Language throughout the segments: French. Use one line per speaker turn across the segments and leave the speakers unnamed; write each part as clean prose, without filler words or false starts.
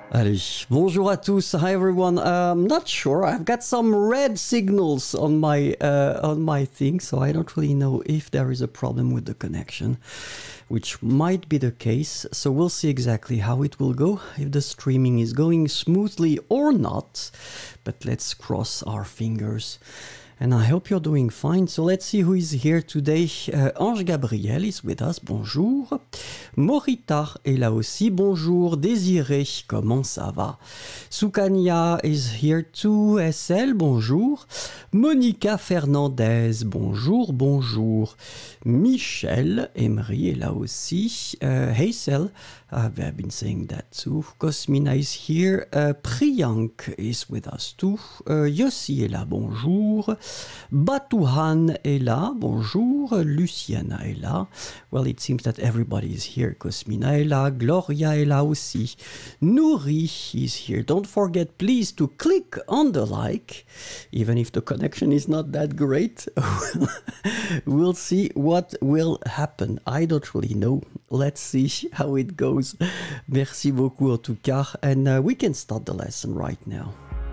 Allez, bonjour à tous. Hi everyone. I'm not sure. I've got some red signals on my thing, so I don't really know if there is a problem with the connection, which might be the case. So we'll see exactly how it will go, if the streaming is going smoothly or not. But let's cross our fingers. And I hope you're doing fine. So let's see who is here today. Ange Gabriel is with us. Bonjour. Morita est là aussi. Bonjour. Désiré, comment ça va? Soukania is here too. SL, bonjour. Monica Fernandez, bonjour, bonjour. Michel Emery est là aussi. Hazel, I've been saying that too. Cosmina is here. Priyank is with us too. Yossi est là, bonjour. Batuhan est là, bonjour. Luciana est là. Well, it seems that everybody is here. Cosmina est là. Gloria est là aussi. Nouri is here. Don't forget, please, to click on the like, even if the connection is not that great. We'll see what will happen. I don't really know. Let's see how it goes. Merci beaucoup en tout cas. And we can start the lesson right now.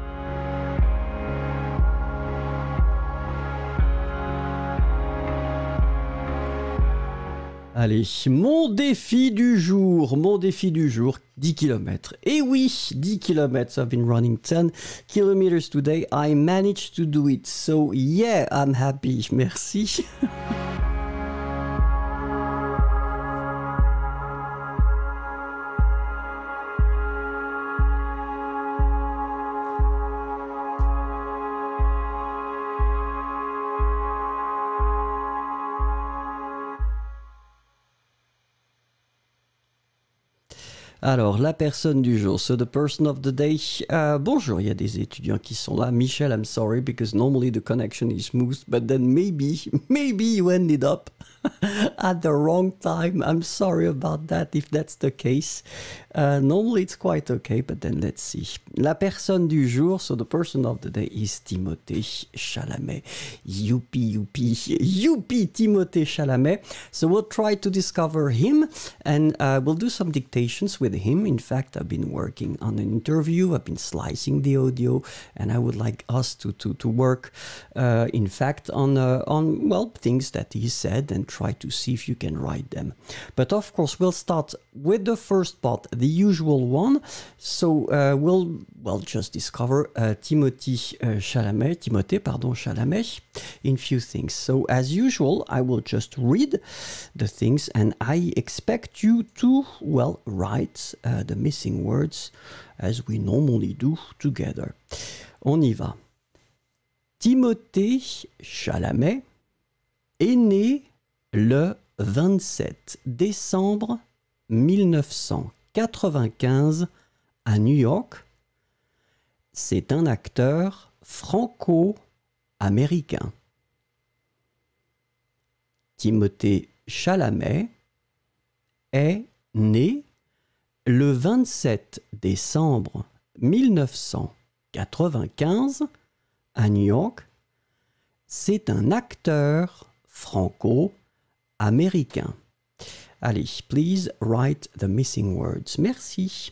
Allez, mon défi du jour, 10 km. Et oui, 10 km, I've been running 10 kilometers today. I managed to do it, so yeah, I'm happy, merci. Alors, la personne du jour, so the person of the day. Bonjour, il y a des étudiants qui sont là. Michel, I'm sorry, because normally the connection is smooth, but then maybe you ended up at the wrong time. I'm sorry about that, if that's the case. Normally it's quite okay, but then let's see. La personne du jour, so the person of the day is Timothée Chalamet. Youpi, Timothée Chalamet. So we'll try to discover him, and we'll do some dictations with him. In fact, I've been working on an interview, I've been slicing the audio, and I would like us to work, in fact, on well, things that he said and try to see if you can write them. But of course, we'll start with the first part, the usual one. So we'll just discover Timothée Chalamet in few things. So as usual, I will just read the things, and I expect you to, well, write the missing words as we normally do together. On y va. Timothée Chalamet est né le 27 décembre 1995 à New York. C'est un acteur franco-américain. Timothée Chalamet est né le 27 décembre 1995 à New York. C'est un acteur franco-américain. Allez, please write the missing words. Merci.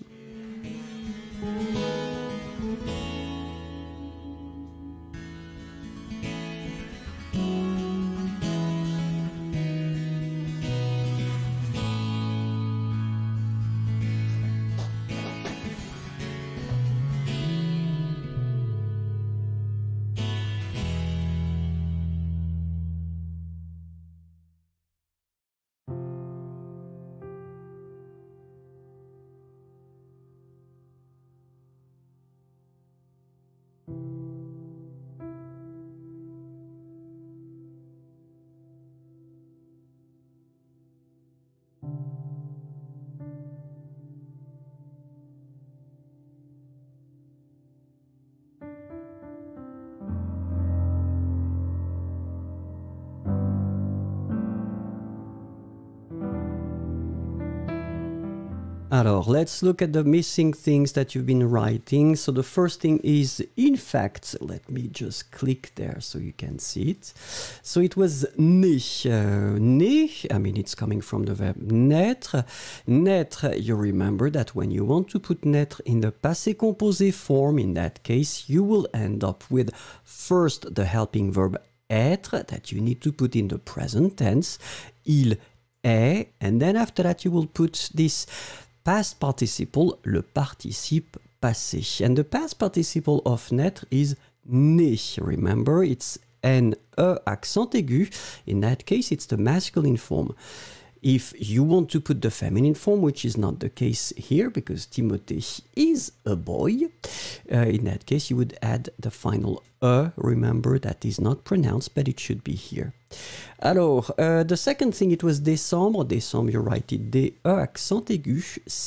Alors, let's look at the missing things that you've been writing. So the first thing is, in fact, let me just click there so you can see it. So it was né. Né, I mean, it's coming from the verb naître. Naître, you remember that when you want to put naître in the passé composé form, in that case, you will end up with first the helping verb être that you need to put in the present tense. Il est, and then after that you will put this past participle, le participe passé. And the past participle of naître is né. Remember, it's N-E accent aigu. In that case, it's the masculine form. If you want to put the feminine form, which is not the case here because Timothée is a boy, in that case you would add the final E. Remember, that is not pronounced, but it should be here. Alors, the second thing, it was décembre. Décembre, you write it D-E accent aigu,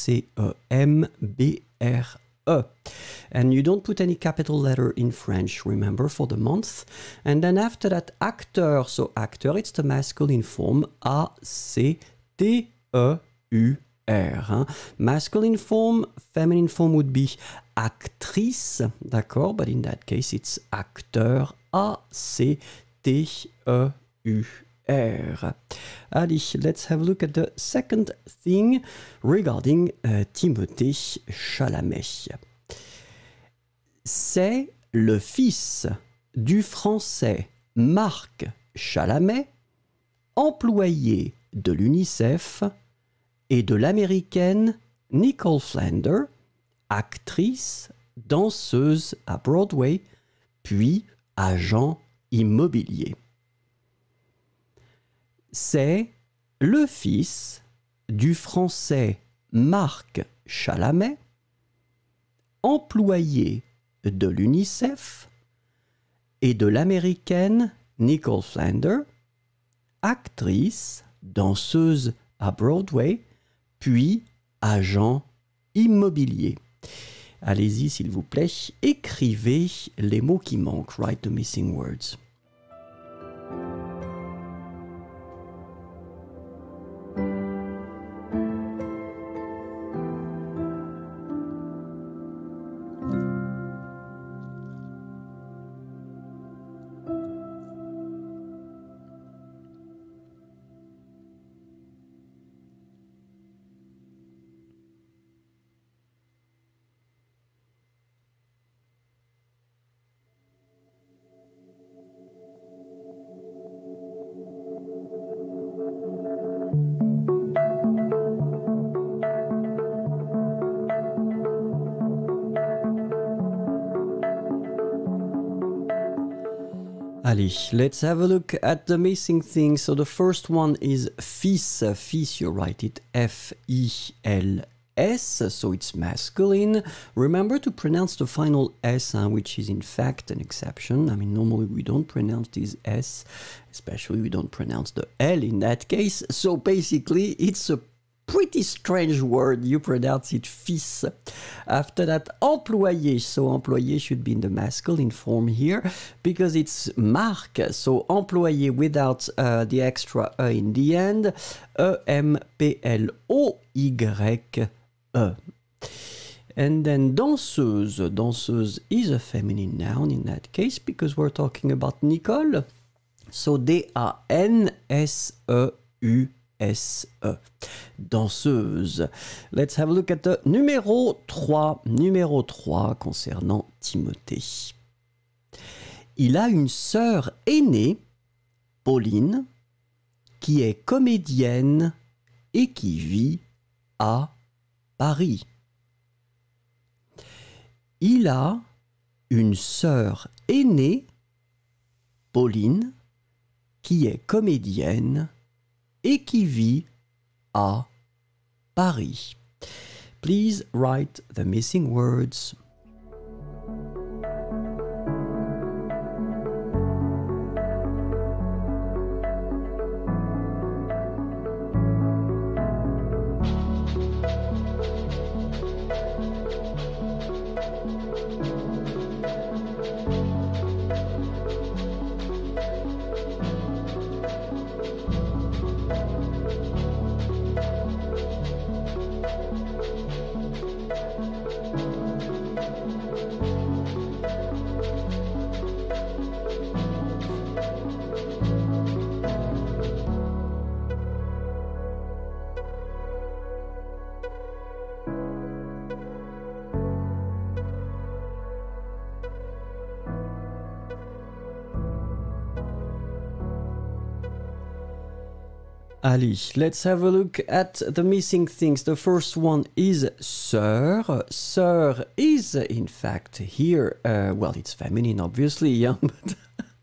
C-E-M-B-R-E. And you don't put any capital letter in French, remember, for the month. And then after that, acteur. So acteur, it's the masculine form, A-C-T-E-U-R. Hein? Masculine form, feminine form would be actrice, d'accord? But in that case, it's acteur, A-C-T-E-U-R. Allez, let's have a look at the second thing regarding Timothée Chalamet. C'est le fils du Français Marc Chalamet, employé de l'UNICEF, et de l'Américaine Nicole Flander, actrice, danseuse à Broadway, puis agent immobilier. C'est le fils du Français Marc Chalamet, employé de l'UNICEF, et de l'Américaine Nicole Flander, actrice, danseuse à Broadway, puis agent immobilier. Allez-y, s'il vous plaît, écrivez les mots qui manquent. Write the missing words. Allez, let's have a look at the missing things. So the first one is fils. Fils, you write it F-I-L-S, so it's masculine. Remember to pronounce the final S, which is in fact an exception. I mean, normally we don't pronounce this S, especially we don't pronounce the L in that case. So basically, it's a pretty strange word. You pronounce it fils. After that, employé. So employé should be in the masculine form here because it's Marc. So employé without the extra E in the end. E-M-P-L-O-Y-E. And then danseuse. Danseuse is a feminine noun in that case because we're talking about Nicole. So D-A-N-S-E-U. S-E. Danseuse. Let's have a look at the numéro 3. Numéro 3 concernant Timothée. Il a une sœur aînée, Pauline, qui est comédienne et qui vit à Paris. Il a une sœur aînée, Pauline, qui est comédienne et qui vit à Paris. Please write the missing words. Allez, let's have a look at the missing things. The first one is sœur. Sœur is, in fact, here, well, it's feminine, obviously, yeah, but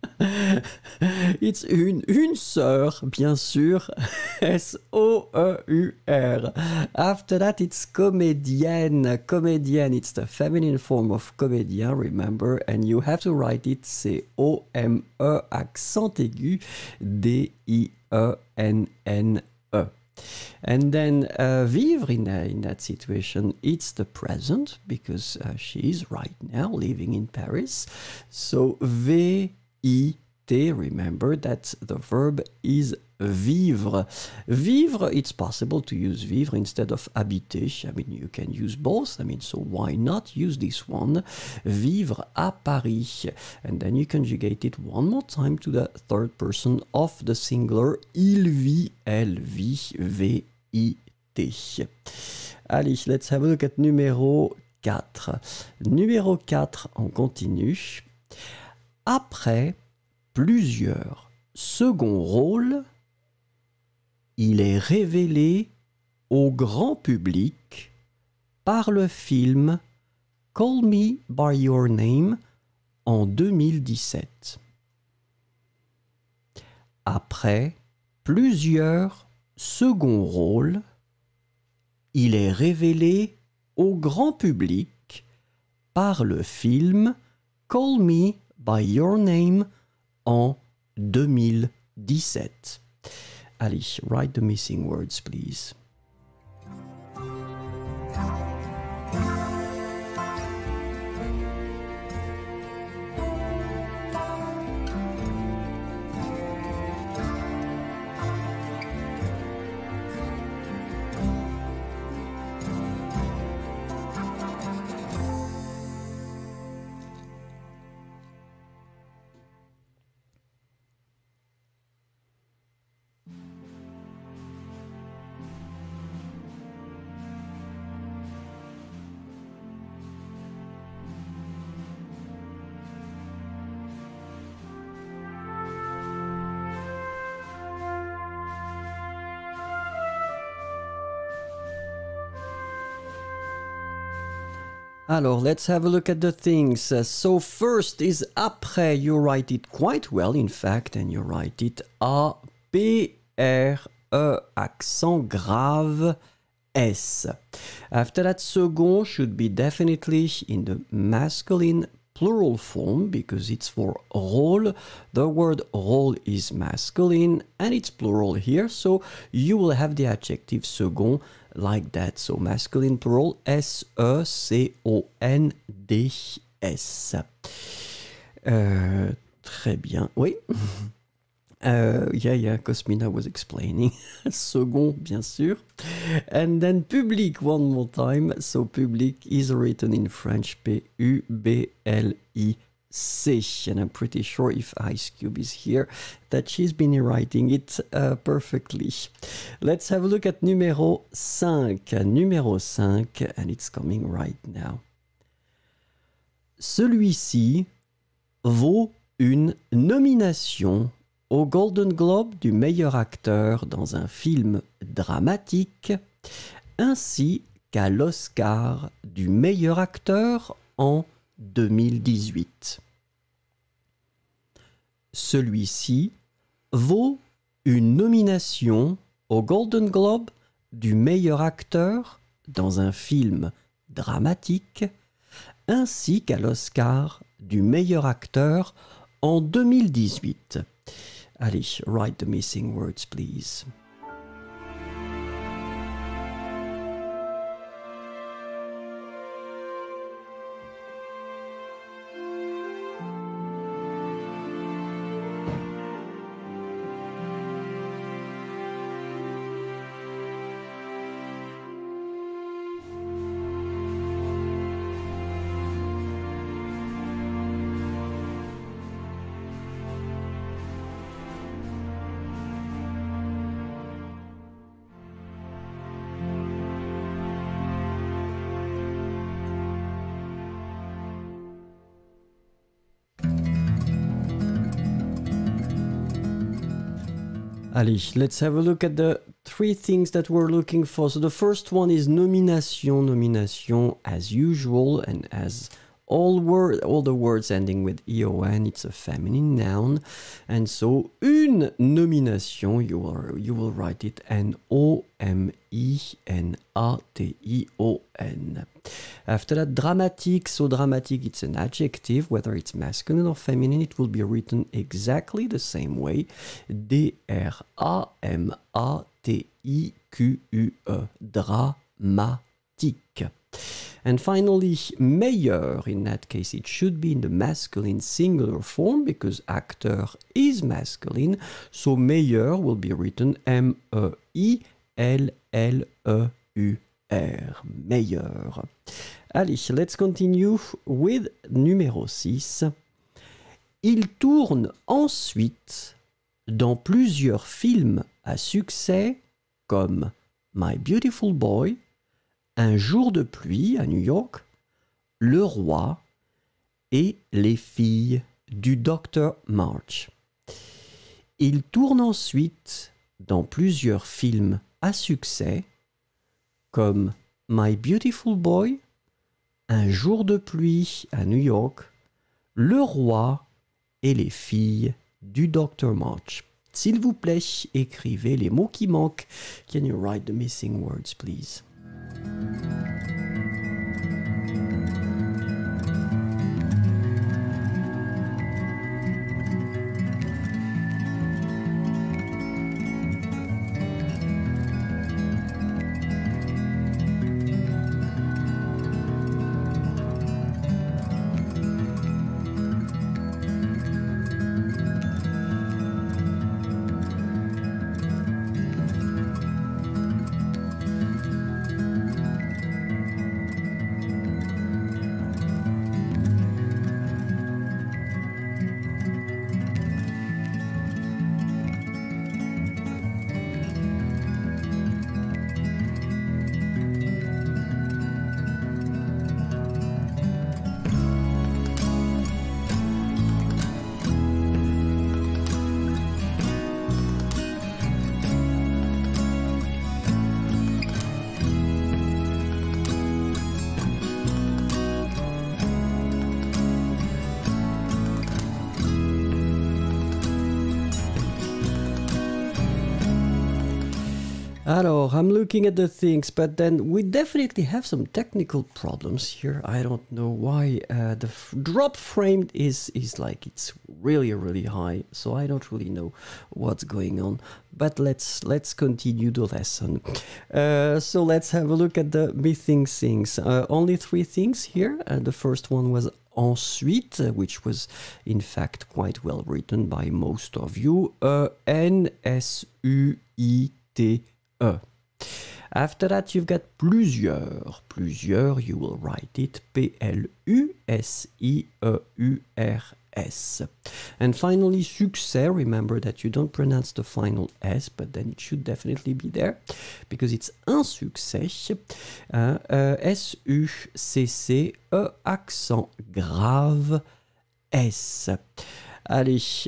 it's une sœur, bien sûr. S-O-E-U-R. After that, it's comédienne. Comédienne, it's the feminine form of comédien, remember, and you have to write it C-O-M-E, accent aigu, D-I-E-N-N-E. And then vivre in that situation, it's the present because she is right now living in Paris. So V-I-T, remember that the verb is vivre. Vivre, it's possible to use vivre instead of habiter. I mean, you can use both. I mean, so why not use this one? Vivre à Paris. And then you conjugate it one more time to the third person of the singular. Il vit, elle vit, V-I-T. Allez, let's have a look at numéro 4. Numéro 4, on continue. Après plusieurs seconds rôles, il est révélé au grand public par le film Call Me By Your Name en 2017. Après plusieurs seconds rôles, il est révélé au grand public par le film Call Me By Your Name en 2017. Allez, write the missing words, please. Alors, let's have a look at the things. So first is après. You write it quite well, in fact, and you write it A-P-R-E, accent grave, S. After that, second should be definitely in the masculine plural form because it's for rôle. The word rôle is masculine and it's plural here, so you will have the adjective second like that. So masculine plural, S-E-C-O-N-D-S. Très bien, oui. Yeah, Cosmina was explaining. Second, bien sûr. And then public one more time. So public is written in French, P-U-B-L-I-C. And I'm pretty sure if Ice Cube is here, that she's been writing it perfectly. Let's have a look at numéro 5. Numéro 5, and it's coming right now. Celui-ci vaut une nomination au Golden Globe du meilleur acteur dans un film dramatique, ainsi qu'à l'Oscar du meilleur acteur en 2018. Celui-ci vaut une nomination au Golden Globe du meilleur acteur dans un film dramatique, ainsi qu'à l'Oscar du meilleur acteur en 2018. Allez, write the missing words, please. Allez, let's have a look at the three things that we're looking for. So the first one is nomination. Nomination, as usual, and as all the words ending with EON, it's a feminine noun. And so, une nomination, you will write it N-O-M-I-N-A-T-I-O-N. After that, dramatique. So dramatique, it's an adjective, whether it's masculine or feminine, it will be written exactly the same way. D-R-A-M-A-T-I-Q-U-E. Dramatique. And finally, meilleur. In that case, it should be in the masculine singular form because acteur is masculine. So meilleur will be written M-E-I-L-L-E-U-R. Meilleur. Allez, let's continue with numéro 6. Il tourne ensuite dans plusieurs films à succès comme My Beautiful Boy, Un jour de pluie à New York, Le Roi et Les filles du Dr. March. Il tourne ensuite dans plusieurs films à succès comme My Beautiful Boy, Un jour de pluie à New York, Le Roi et Les filles du Dr. March. S'il vous plaît, écrivez les mots qui manquent. Can you write the missing words, please? Alors, I'm looking at the things, but then we definitely have some technical problems here. I don't know why the drop frame is like it's really high, so I don't really know what's going on. But let's continue the lesson. So let's have a look at the missing things. Only three things here. The first one was ensuite, which was in fact quite well written by most of you. N-S-U-I-T. After that, you've got plusieurs. Plusieurs, you will write it P-L-U-S-I-E-U-R-S. And finally, succès. Remember that you don't pronounce the final S, but then it should definitely be there because it's un succès. S-U-C-C-E, accent grave, S. Allez,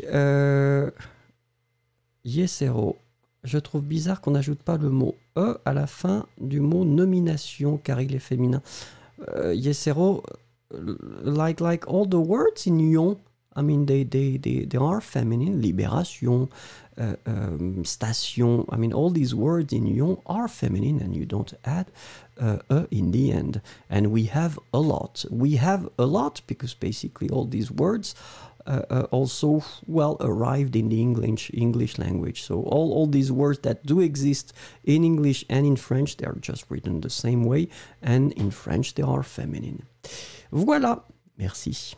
Yesero. Je trouve bizarre qu'on n'ajoute pas le mot « e » à la fin du mot « nomination » car il est féminin. Yesero, like all the words in Lyon, I mean, they are feminine. Libération, station, I mean, all these words in Lyon are feminine and you don't add e in the end. And we have a lot. We have a lot because basically all these words also well arrived in the English language. So all these words that do exist in English and in French, they are just written the same way, and in French they are feminine. Voilà, merci.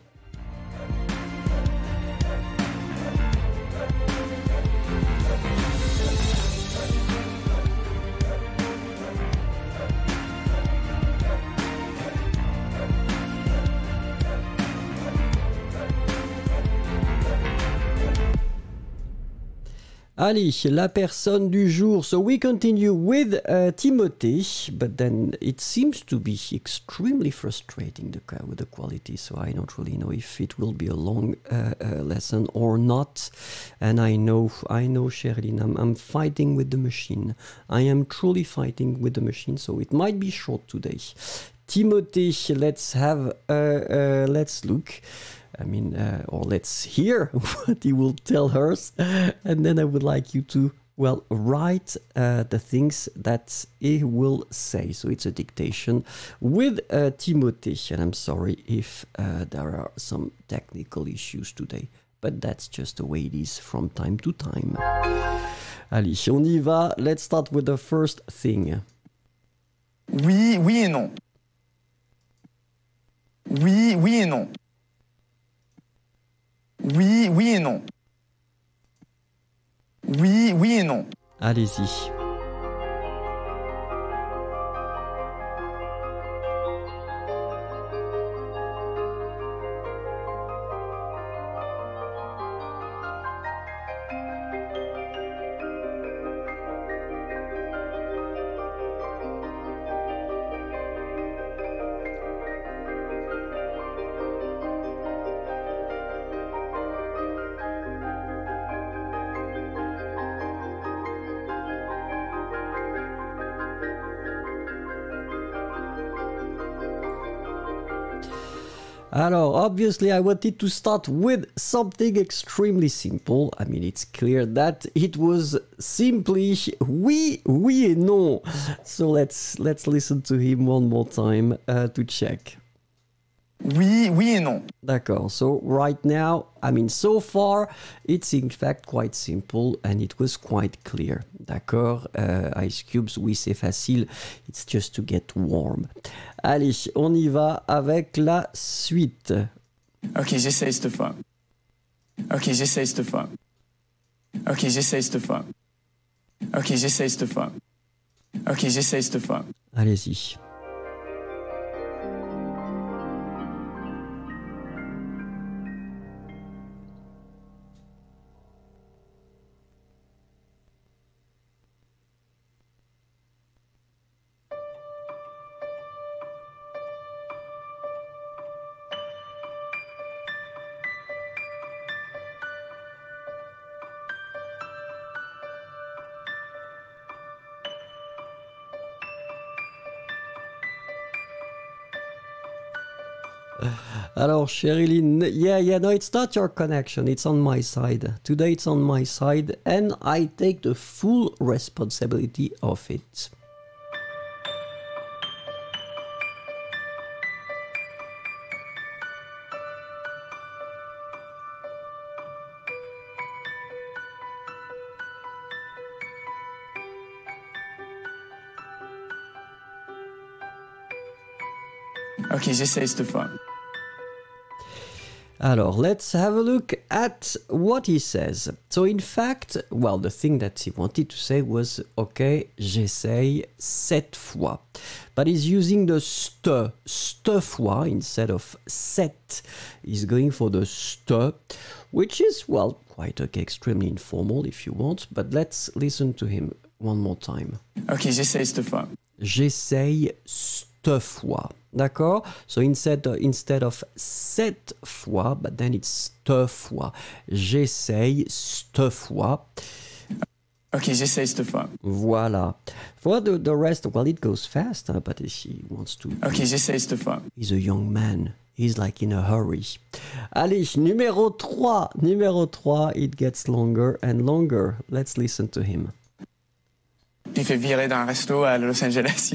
Allez, la personne du jour. So we continue with Timothy, but then it seems to be extremely frustrating with the quality. So I don't really know if it will be a long lesson or not. And I know, Sherilyn, I'm fighting with the machine. I am truly fighting with the machine. So it might be short today. Timothy, let's look. I mean, or let's hear what he will tell us. And then I would like you to, well, write the things that he will say. So it's a dictation with Timothy. And I'm sorry if there are some technical issues today. But that's just the way it is from time to time. Allez, on y va. Let's start with the first thing.
Oui, oui et non. Oui, oui et non. Oui, oui et non. Oui, oui et non.
Allez-y. Alors, obviously, I wanted to start with something extremely simple. I mean, it's clear that it was simply oui, oui et non. So let's listen to him one more time to check.
Oui, oui et non.
D'accord. So right now, I mean, so far, it's in fact quite simple and it was quite clear. D'accord. Ice cubes, oui, c'est facile. It's just to get warm. Allez, on y va avec la suite.
Ok, j'essaye cette fois. Ok, j'essaye cette fois. Ok, j'essaye cette fois. Ok, j'essaye cette fois. Ok, j'essaye cette fois.
Allez-y. Alors, Sherilyn, yeah, no, it's not your connection. It's on my side. Today it's on my side, and I take the full responsibility of it.
Ok, j'essaye cette fois.
Alors, let's have a look at what he says. So, in fact, well, the thing that he wanted to say was, okay, j'essaye cette fois. But he's using the ste fois instead of set. He's going for the ste, which is, well, quite okay, extremely informal if you want. But let's listen to him one more time.
Ok, j'essaye cette fois.
J'essaye cette fois. D'accord? So instead of cette fois, but then it's cette fois. J'essaye cette fois.
Ok, j'essaye cette fois.
Voilà. For the rest, well, it goes fast, but he wants to.
Ok, j'essaye cette fois.
He's a young man. He's like in a hurry. Allez, numéro 3. Numéro 3, it gets longer and longer. Let's listen to him.
Puis il fait virer dans un resto à Los Angeles.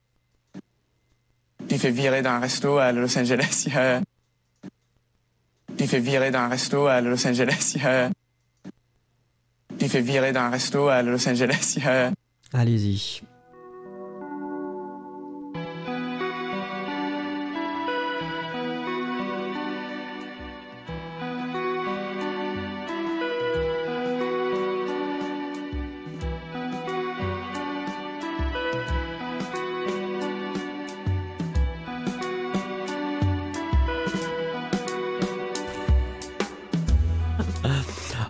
Puis il fait virer dans un resto à Los Angeles. Puis il fait virer dans un resto à Los Angeles. Puis il fait virer dans un resto à Los Angeles.
Allez-y.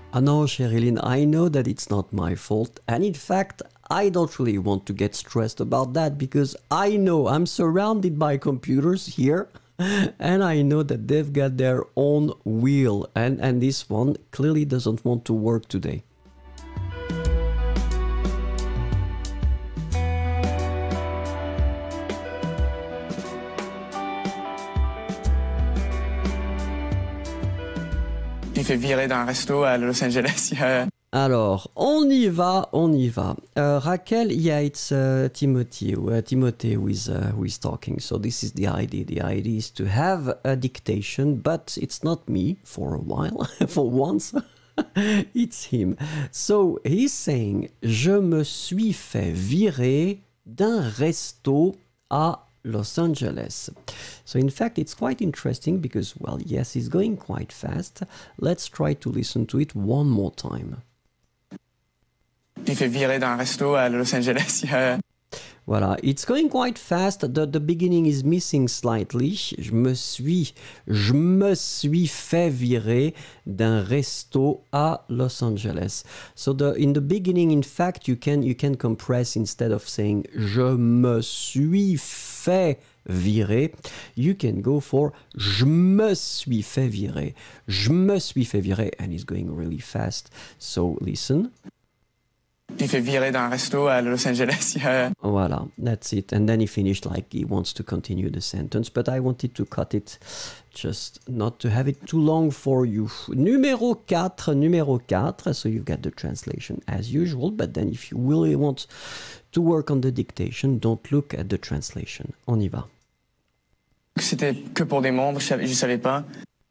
I know, Sherilyn, I know that it's not my fault. And in fact, I don't really want to get stressed about that because I know I'm surrounded by computers here and I know that they've got their own wheel. And this one clearly doesn't want to work today.
Il fait virer d'un resto à Los Angeles.
Alors, on y va, on y va. Raquel, yeah, it's Timothy who is talking. So this is the idea. The idea is to have a dictation, but it's not me for a while, for once. It's him. So he's saying, je me suis fait virer d'un resto à Los Angeles. So in fact, it's quite interesting because, well, yes, it's going quite fast. Let's try to listen to it one more time.
Il fait virer d'un resto à Los Angeles.
Voilà, it's going quite fast. The beginning is missing slightly. Je me suis fait virer d'un resto à Los Angeles. So in the beginning, in fact, you can compress instead of saying je me suis fait virer. You can go for je me suis fait virer. Je me suis fait virer, and it's going really fast. So listen.
Il fait virer d'un resto à Los Angeles.
Voilà, that's it. And then he finished like he wants to continue the sentence, but I wanted to cut it just not to have it too long for you. Numéro 4. So you've got the translation as usual, but then if you really want to work on the dictation, don't look at the translation. On y va.
C'était que pour des membres, je savais pas.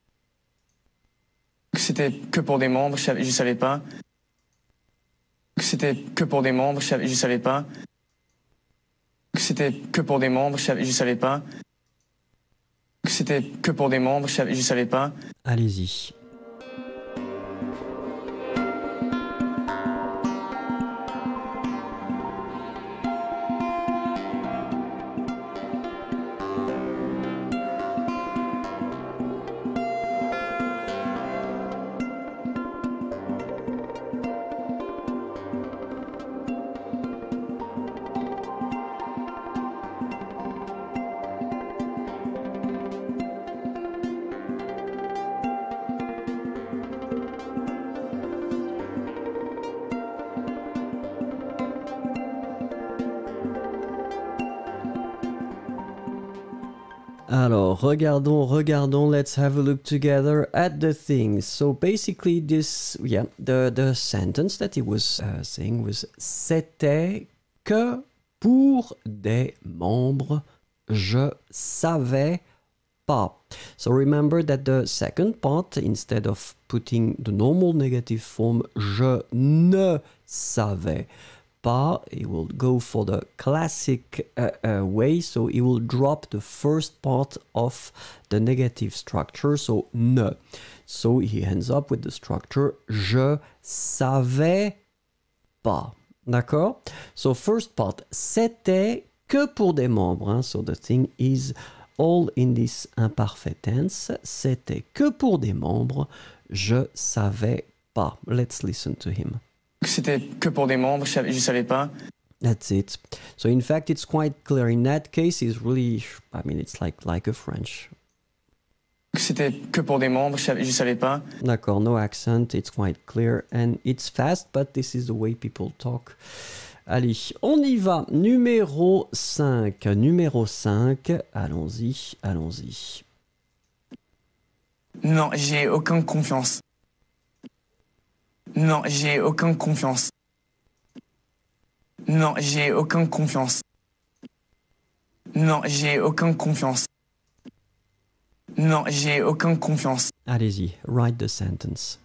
C'était que pour des membres, je savais pas. C'était que pour des membres, je savais pas. C'était que pour des membres, je savais pas. C'était que pour des membres, je savais pas.
Allez-y. Alors, regardons, let's have a look together at the things. So basically this, yeah, the sentence that he was saying was c'était que pour des membres, je savais pas. So remember that the second part, instead of putting the normal negative form, je ne savais pas, he will go for the classic way, so he will drop the first part of the negative structure, so ne. So he ends up with the structure je savais pas. D'accord? So first part, c'était que pour des membres. Hein? So the thing is all in this imperfect tense. C'était que pour des membres. Je savais pas. Let's listen to him.
C'était que pour des membres, je savais pas.
That's it. So in fact, it's quite clear. In that case, it's really, I mean, it's like a French.
C'était que pour des membres, je savais pas.
D'accord, no accent, it's quite clear. And it's fast, but this is the way people talk. Allez, on y va. Numéro 5. Allons-y.
Non, j'ai aucune confiance. Non, j'ai aucune confiance. Non, j'ai aucune confiance. Non, j'ai aucune confiance. Non, j'ai aucune confiance.
Allez-y, write the sentence.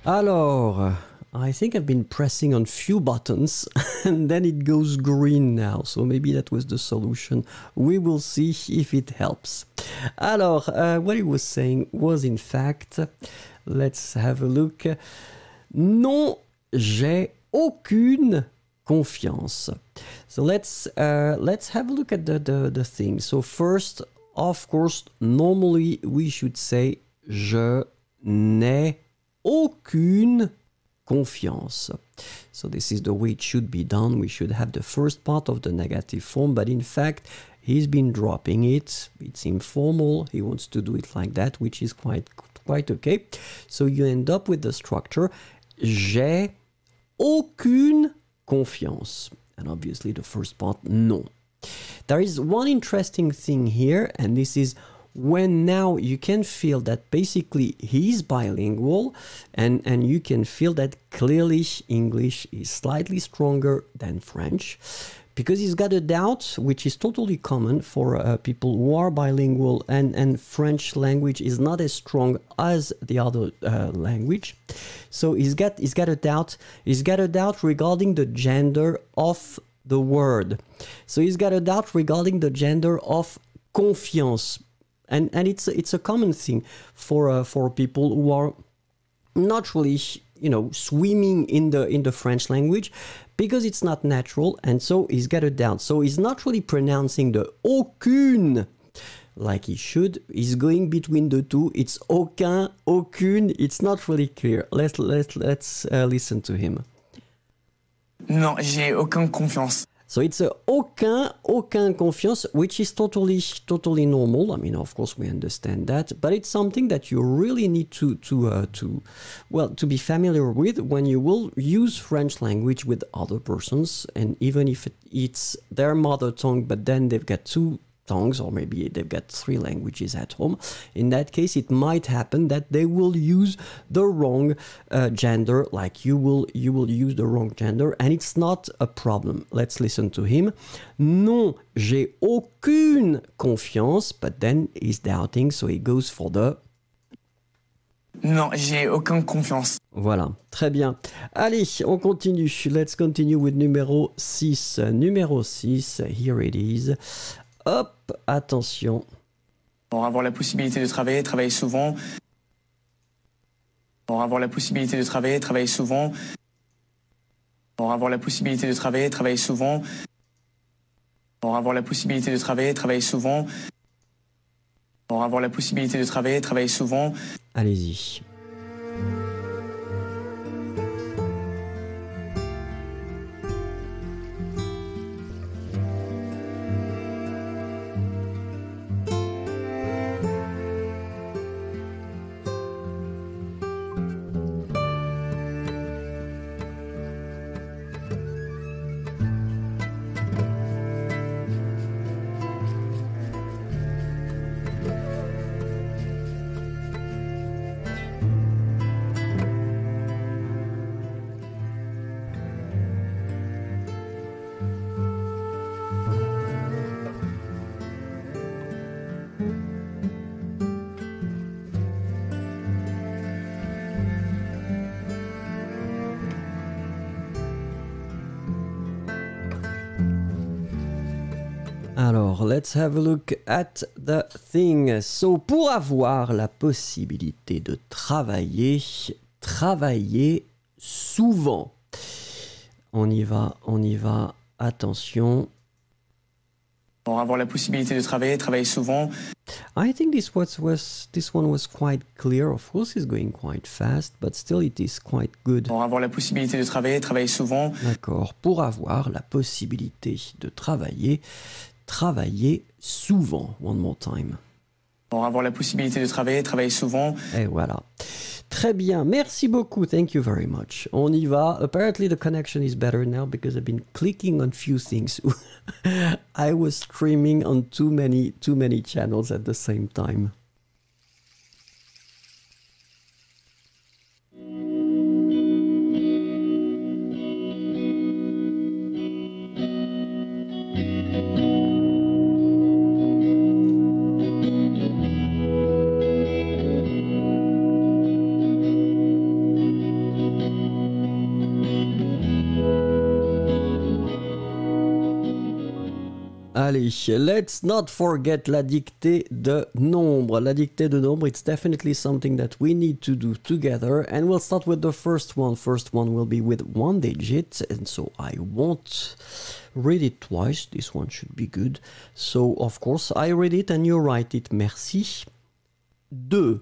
Alors, I think I've been pressing on few buttons and then it goes green now. So maybe that was the solution. We will see if it helps. Alors, what he was saying was in fact, let's have a look. Non, j'ai aucune confiance. So let's have a look at the thing. So first, of course, normally we should say je n'ai aucune confiance. So this is the way it should be done. We should have the first part of the negative form, but in fact, he's been dropping it. It's informal. He wants to do it like that, which is quite okay. So you end up with the structure j'ai aucune confiance. And obviously the first part, non. There is one interesting thing here, and this is when now you can feel that basically he's bilingual and you can feel that clearly English is slightly stronger than French because he's got a doubt, which is totally common for people who are bilingual and French language is not as strong as the other language. So he's got a doubt. He's got a doubt regarding the gender of the word. So he's got a doubt regarding the gender of confiance. And it's a common thing for people who are not really, swimming in the French language because it's not natural, and so he's got a doubt. So he's not really pronouncing the aucune like he should. He's going between the two. It's aucun, aucune. It's not really clear. Let's listen to him.
Non, j'ai aucune confiance.
So it's a aucun confiance, which is totally normal. I mean, of course, we understand that, but it's something that you really need to be familiar with when you will use French language with other persons, and even if it's their mother tongue, but then they've got two tongues, or maybe they've got three languages at home. In that case, it might happen that they will use the wrong gender, like you will use the wrong gender, and it's not a problem. Let's listen to him. Non, j'ai aucune confiance, but then he's doubting, so he goes for the...
Non, j'ai aucune confiance.
Voilà, très bien. Allez, on continue. Let's continue with numéro 6. Numéro 6, here it is. Hop, attention.
Pour avoir la possibilité de travailler souvent. Pour avoir la possibilité de travailler souvent. Pour avoir la possibilité de travailler souvent. Pour avoir la possibilité de travailler souvent. Pour avoir la possibilité de travailler souvent.
Allez-y. Alors, let's have a look at the thing. So, pour avoir la possibilité de travailler souvent. On y va, attention.
Pour avoir la possibilité de travailler souvent.
I think this one was quite clear. Of course, it's going quite fast, but still it is quite good.
Pour avoir la possibilité de travailler souvent.
D'accord. Pour avoir la possibilité de travailler souvent. One more time.
Pour avoir la possibilité de travailler souvent.
Et voilà. Très bien. Merci beaucoup. Thank you very much. On y va. Apparently the connection is better now because I've been clicking on few things. I was streaming on too many channels at the same time. Allez, let's not forget la dictée de nombre. La dictée de nombre, it's definitely something that we need to do together. And we'll start with the first one. First one will be with one digit. And so I won't read it twice. This one should be good. So, of course, I read it and you write it. Merci. 2.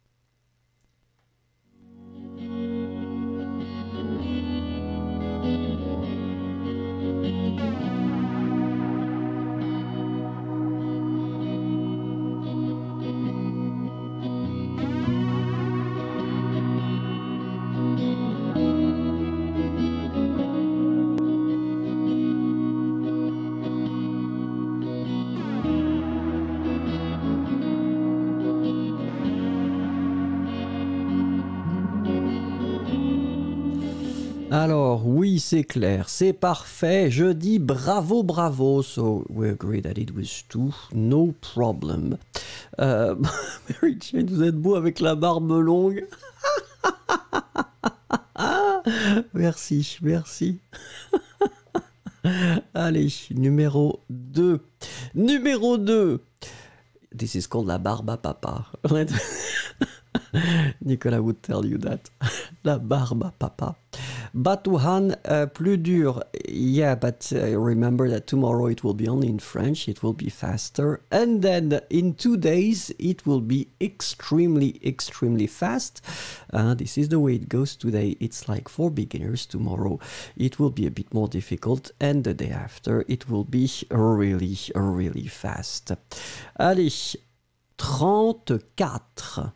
Alors, oui, c'est clair, c'est parfait. Je dis bravo, bravo. So, we agree that it was 2. No problem. Mary Jane, vous êtes beau avec la barbe longue. Merci, merci. Allez, numéro 2. Numéro 2. This is called la barbe à papa. Nicolas would tell you that. La barbe à papa. Batouhan, plus dur. Yeah, but remember that tomorrow it will be only in French. It will be faster. And then in 2 days, it will be extremely, extremely fast. This is the way it goes today. It's like for beginners. Tomorrow it will be a bit more difficult. And the day after, it will be really, really fast. Allez, 34.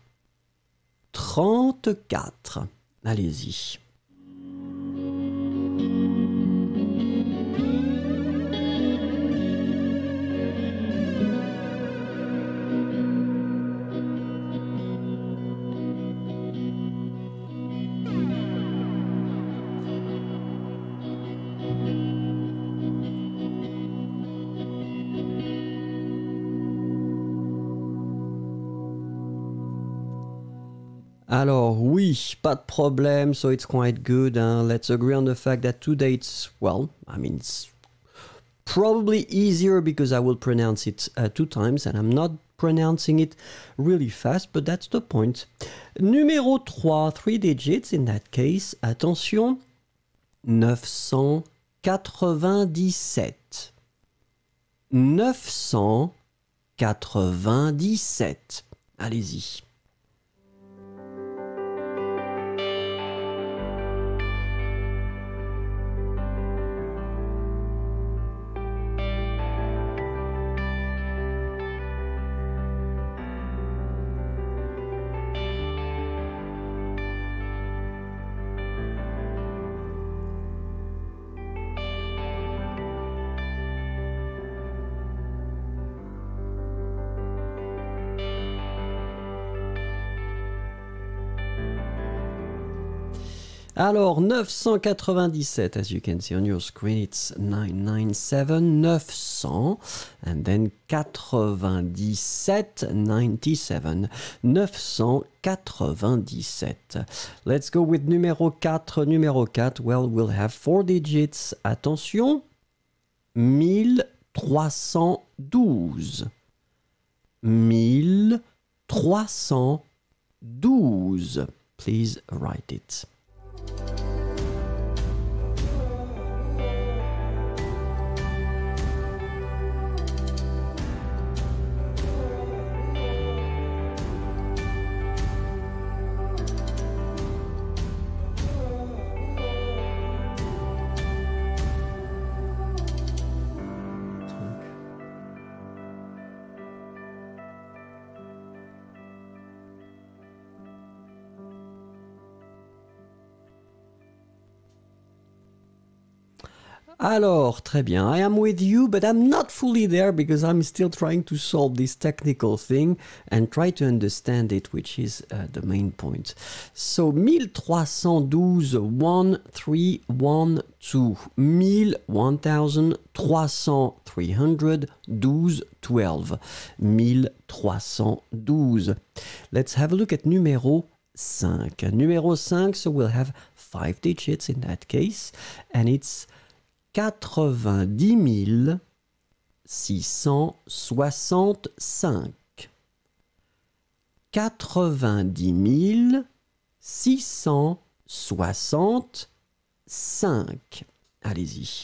34. Allez-y. Alors, oui, pas de problème, so it's quite good. Let's agree on the fact that today it's, well, I mean, it's probably easier because I will pronounce it 2 times and I'm not pronouncing it really fast, but that's the point. Numéro 3, 3 digits in that case. Attention, 997. 997. Allez-y. Alors, 997, as you can see on your screen, it's 997, 900, and then 97, 97, 997. Let's go with numéro 4. Numéro 4, well, we'll have 4 digits. Attention, 1312. 1312. Please write it. Alors, très bien, I am with you, but I'm not fully there because I'm still trying to solve this technical thing and try to understand it, which is the main point. So, 1312, 1312, 1300, 300, 12, 12, 1312. Let's have a look at numéro 5. Numéro 5, so we'll have 5 digits in that case, and it's 90 665. 90 665. Allez-y.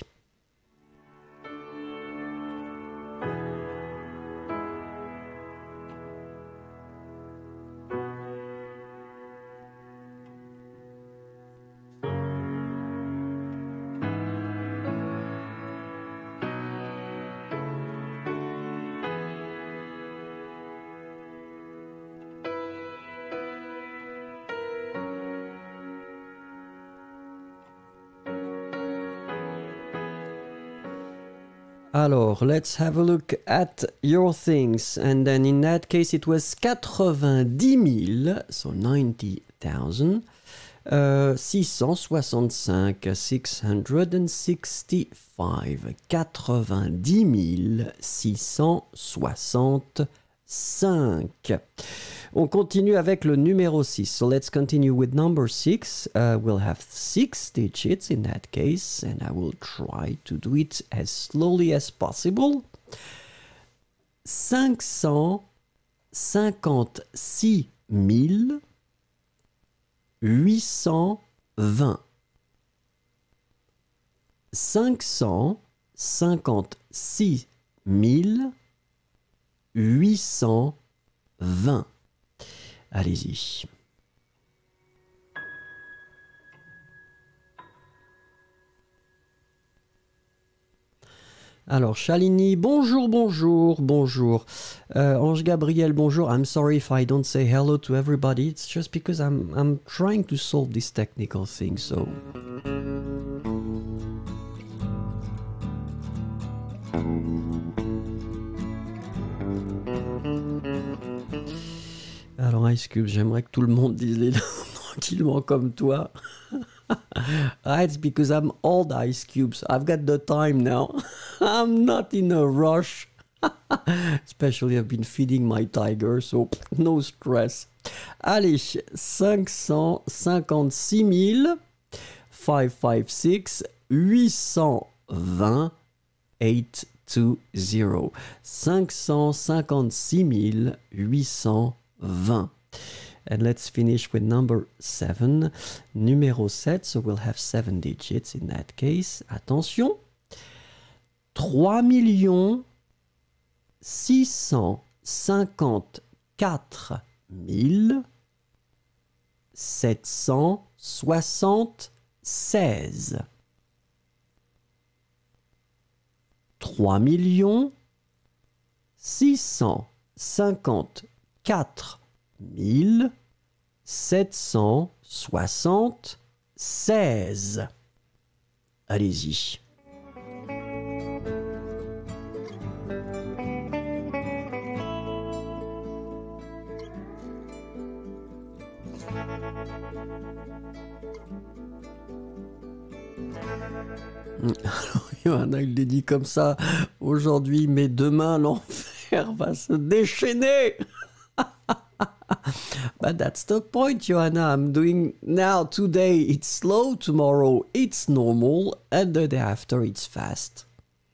Alors, let's have a look at your things. And then in that case, it was 90 000, so 90,000. 665, 665. 90 665. On continue avec le numéro 6. So let's continue with number 6. We'll have 6 digits in that case, and I will try to do it as slowly as possible. 556 820. 556 820. Allez-y. Alors, Shalini, bonjour, bonjour, bonjour. Ange Gabriel, bonjour. I'm sorry if I don't say hello to everybody. It's just because I'm trying to solve this technical thing, so... Alors Ice Cube, j'aimerais que tout le monde dise les noms tranquillement comme toi. It's because I'm old, Ice Cubes. I've got the time now. I'm not in a rush. Especially I've been feeding my tiger, so no stress. Allez, 556 556 820 820. 556 820. And let's finish with number 7. Numéro 7, so we'll have 7 digits in that case. Attention. 3 654 776. 3 654 776. Allez-y. Alors, Johanna, il les dit comme ça aujourd'hui, mais demain, l'enfer va se déchaîner. But that's the point, Johanna. I'm doing now, today, it's slow. Tomorrow, it's normal. And the day after, it's fast.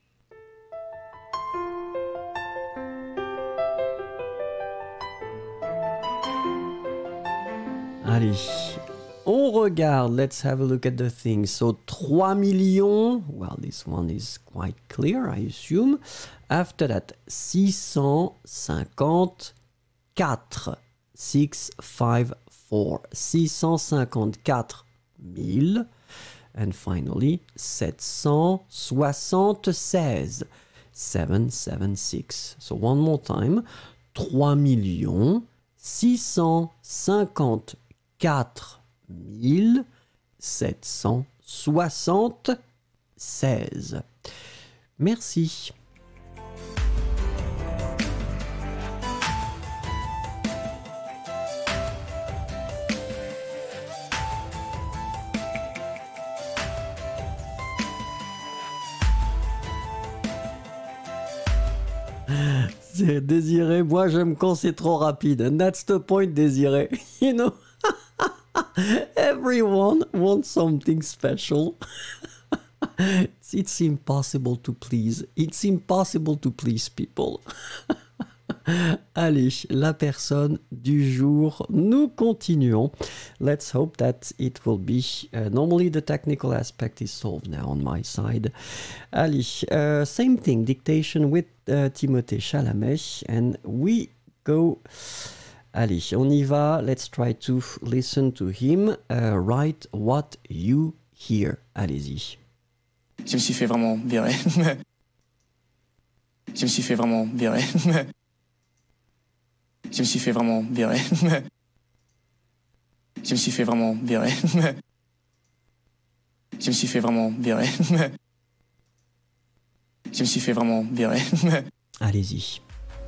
Allez, on regarde. Let's have a look at the things. So, 3 millions. Well, this one is quite clear, I assume. After that, 654. 654. 654 000. And finally, 776. 776. So one more time. 3 654 776. Merci. Désiré, moi j'aime quand c'est trop rapide. And that's the point, Désiré. You know, everyone wants something special. It's impossible to please. It's impossible to please people. Allez, la personne du jour. Nous continuons. Let's hope that it will be. Normally, the technical aspect is solved now on my side. Allez, same thing. Dictation with Timothée Chalamet. And we go. Allez, on y va. Let's try to listen to him. Write what you hear. Allez-y.
Je me suis fait vraiment virer. Je me suis fait vraiment virer. Je me suis fait vraiment virer. Je me suis fait vraiment virer. Je me suis fait vraiment virer. Je me suis fait vraiment virer.
Allez-y.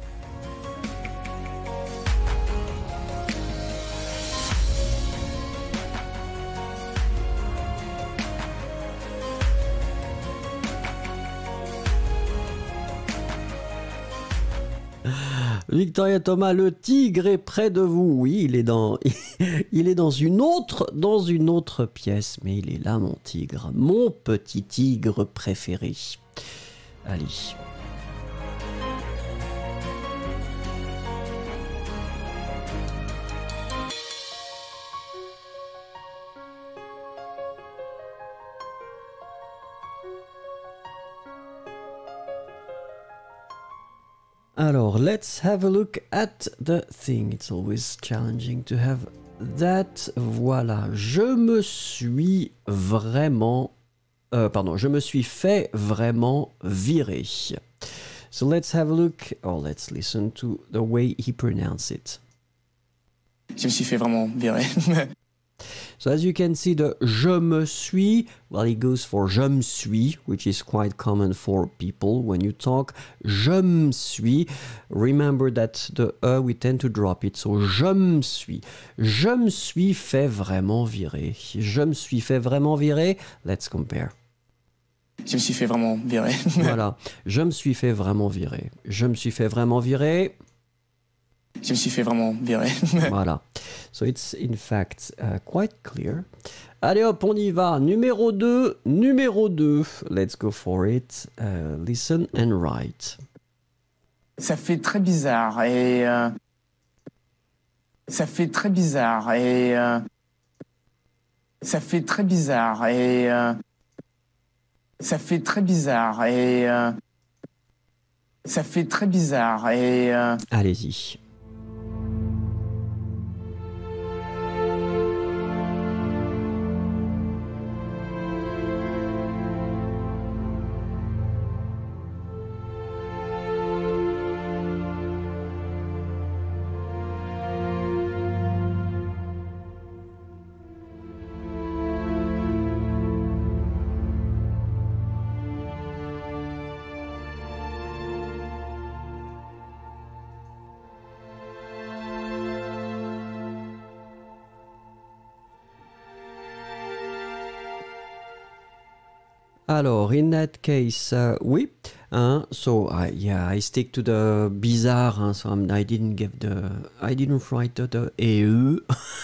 Victoria Thomas, le tigre est près de vous. Oui, il est dans une autre pièce, mais il est là, mon tigre, mon petit tigre préféré. Allez. Alors, let's have a look at the thing. It's always challenging to have that. Voilà, je me suis fait vraiment virer. So let's have a look, or let's listen to the way he pronounced it.
Je me suis fait vraiment virer.
So as you can see, the je me suis, well, it goes for je me suis, which is quite common for people when you talk. Je me suis. Remember that the we tend to drop it. So je me suis. Je me suis fait vraiment virer. Je me suis fait vraiment virer. Let's compare.
Je me suis fait vraiment virer.
Voilà. Je me suis fait vraiment virer. Je me suis fait vraiment virer.
Je me suis fait vraiment virer.
Voilà. So it's in fact quite clear. Allez hop, on y va. Numéro 2. Let's go for it. Listen and write.
Ça fait très bizarre et... Ça fait très bizarre et... Ça fait très bizarre et... Ça fait très bizarre et... Ça fait très bizarre et...
Allez-y. Alors, in that case, oui. So I stick to the bizarre. So I didn't write the EU.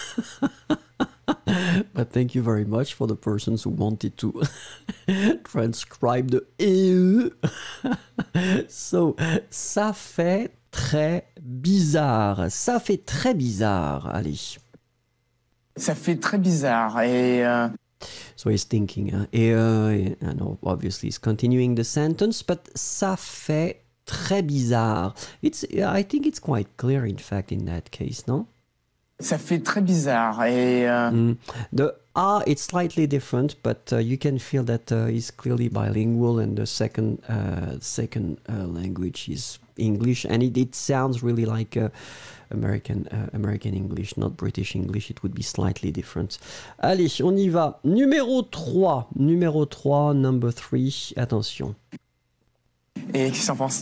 But thank you very much for the persons who wanted to transcribe the EU. So, ça fait très bizarre. Ça fait très bizarre. Allez.
Ça fait très bizarre et...
So he's thinking, I know, obviously he's continuing the sentence, but ça fait très bizarre. I think it's quite clear, in fact, in that case, no?
Ça fait très bizarre et...
The it's slightly different, but you can feel that he's clearly bilingual, and the second language is English, and it sounds really like American English, not British English. It would be slightly different. Allez, on y va. Numéro 3, number 3, attention.
Et qui s'en pense?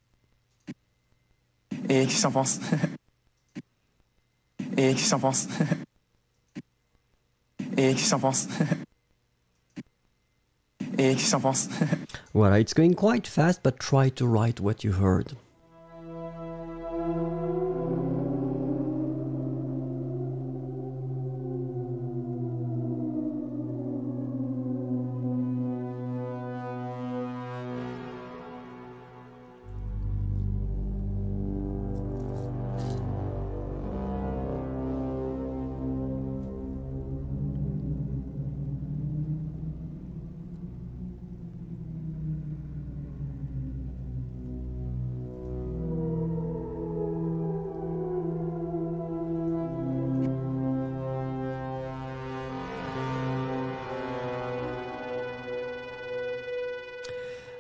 Et qui s'en pense? Et qui s'en pense? Et qui s'en pense? Et qui s'en pense?
Voilà, it's going quite fast, but try to write what you heard.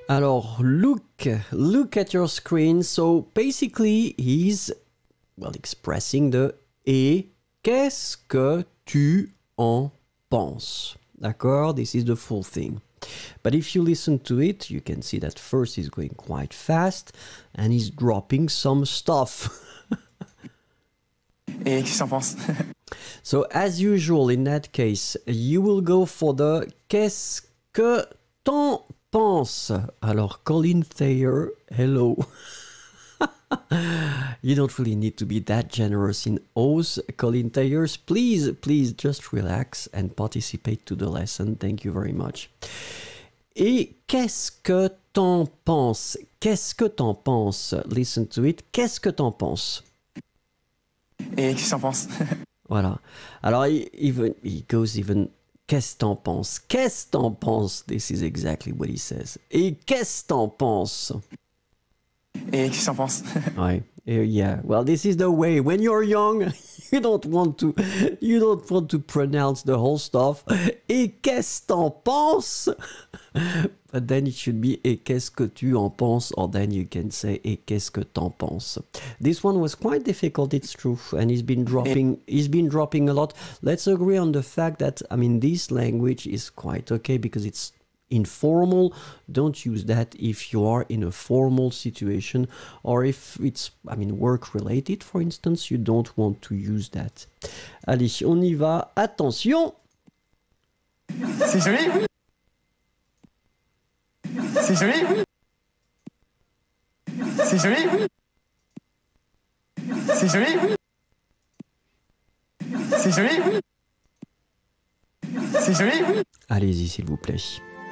Alors, look at your screen. So basically, he's, well, expressing the et qu'est-ce que tu en penses? D'accord? This is the full thing. But if you listen to it, you can see that first he's going quite fast and he's dropping some stuff.
Et qu'est-ce que tu en penses?
So as usual, in that case, you will go for the qu'est-ce que t'en penses? Alors, Colin Thayer, hello. You don't really need to be that generous in O's, Colin Thayers. Please just relax and participate to the lesson. Thank you very much. Et qu'est-ce que t'en penses? Qu'est-ce que t'en penses? Listen to it. Qu'est-ce que t'en penses?
Et qu'est-ce que tu en penses?
Voilà. Alors, he goes even, qu'est-ce que t'en penses? Qu'est-ce que t'en penses? This is exactly what he says. Et qu'est-ce que t'en penses?
Et qu'est-ce que tu en penses?
Ouais. Yeah. Well, this is the way. When you're young, you don't want to pronounce the whole stuff. Et qu'est-ce que t'en penses? But then it should be et qu'est-ce que tu en penses? Or then you can say et qu'est-ce que t'en penses? This one was quite difficult, it's true, and he's been dropping a lot. Let's agree on the fact that, I mean, this language is quite okay because it's informal. Don't use that if you are in a formal situation, or if it's, I mean, work related, for instance, you don't want to use that. Allez, on y va. Attention.
C'est joli? C'est joli? C'est joli? C'est joli? C'est joli? C'est joli?
Allez-y, s'il vous plaît.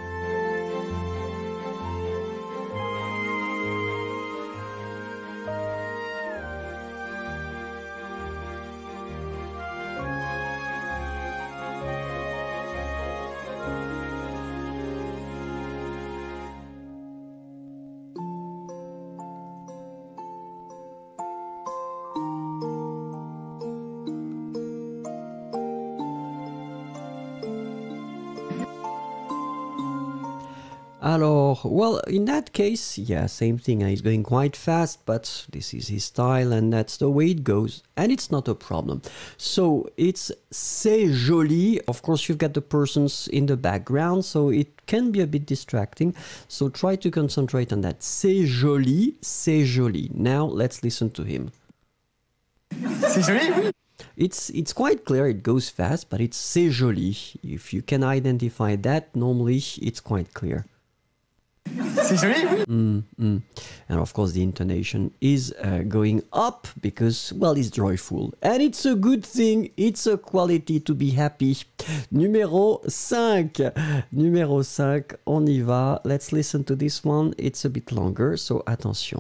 Alors, well, in that case, yeah, same thing. He's going quite fast, but this is his style and that's the way it goes. And it's not a problem. So it's c'est joli. Of course, you've got the persons in the background, so it can be a bit distracting. So try to concentrate on that. C'est joli, c'est joli. Now let's listen to him.
C'est joli?
It's quite clear, it goes fast, but it's c'est joli. If you can identify that, normally it's quite clear.
C'est joli?
And of course the intonation is going up because, well, it's joyful. And it's a good thing, it's a quality to be happy. Numéro 5. Numéro 5, on y va. Let's listen to this one. It's a bit longer, so attention.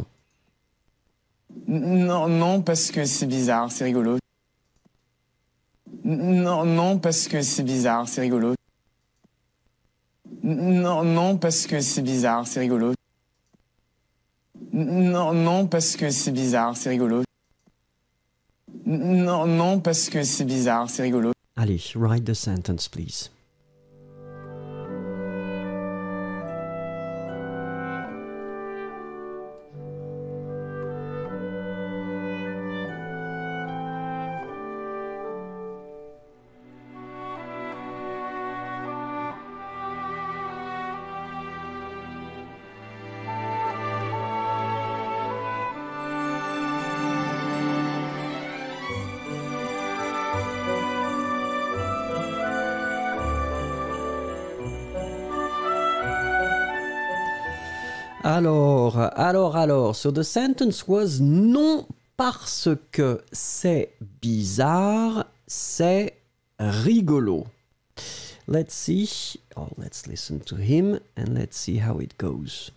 Non, parce que c'est bizarre, c'est rigolo. Non, parce que c'est bizarre, c'est rigolo. Non, parce que c'est bizarre, c'est rigolo. Non, parce que c'est bizarre, c'est rigolo. Non, parce que c'est bizarre, c'est rigolo.
Allez, write the sentence, please. Alors, so the sentence was non parce que c'est bizarre, c'est rigolo. Let's see, let's listen to him and let's see how it goes.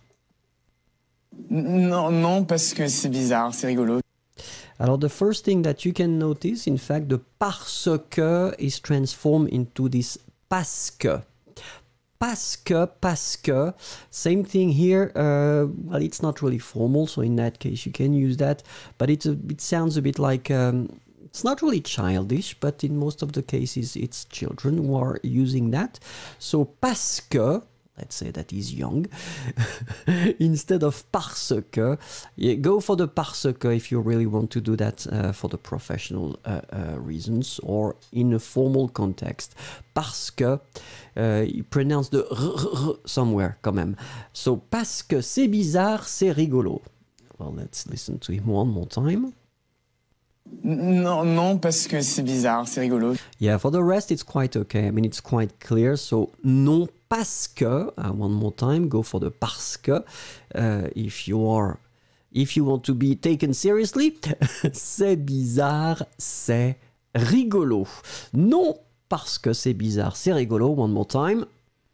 Non, parce que c'est bizarre, c'est rigolo.
Alors, the first thing that you can notice, in fact, the parce que is transformed into this parce que. Parce que, same thing here. Well, it's not really formal, so in that case you can use that, but it sounds a bit like, it's not really childish, but in most of the cases it's children who are using that. So parce que, let's say that he's young, instead of parce que. Go for the parce que if you really want to do that for the professional reasons or in a formal context. Parce que, you pronounce the r somewhere quand même. So, parce que c'est bizarre, c'est rigolo. Well, let's listen to him one more time.
Non, non, parce que c'est bizarre, c'est rigolo.
Yeah, for the rest, it's quite okay. I mean, it's quite clear. So, non parce que, one more time, go for the parce que. If you want to be taken seriously, c'est bizarre, c'est rigolo. Non parce que c'est bizarre, c'est rigolo. One more time.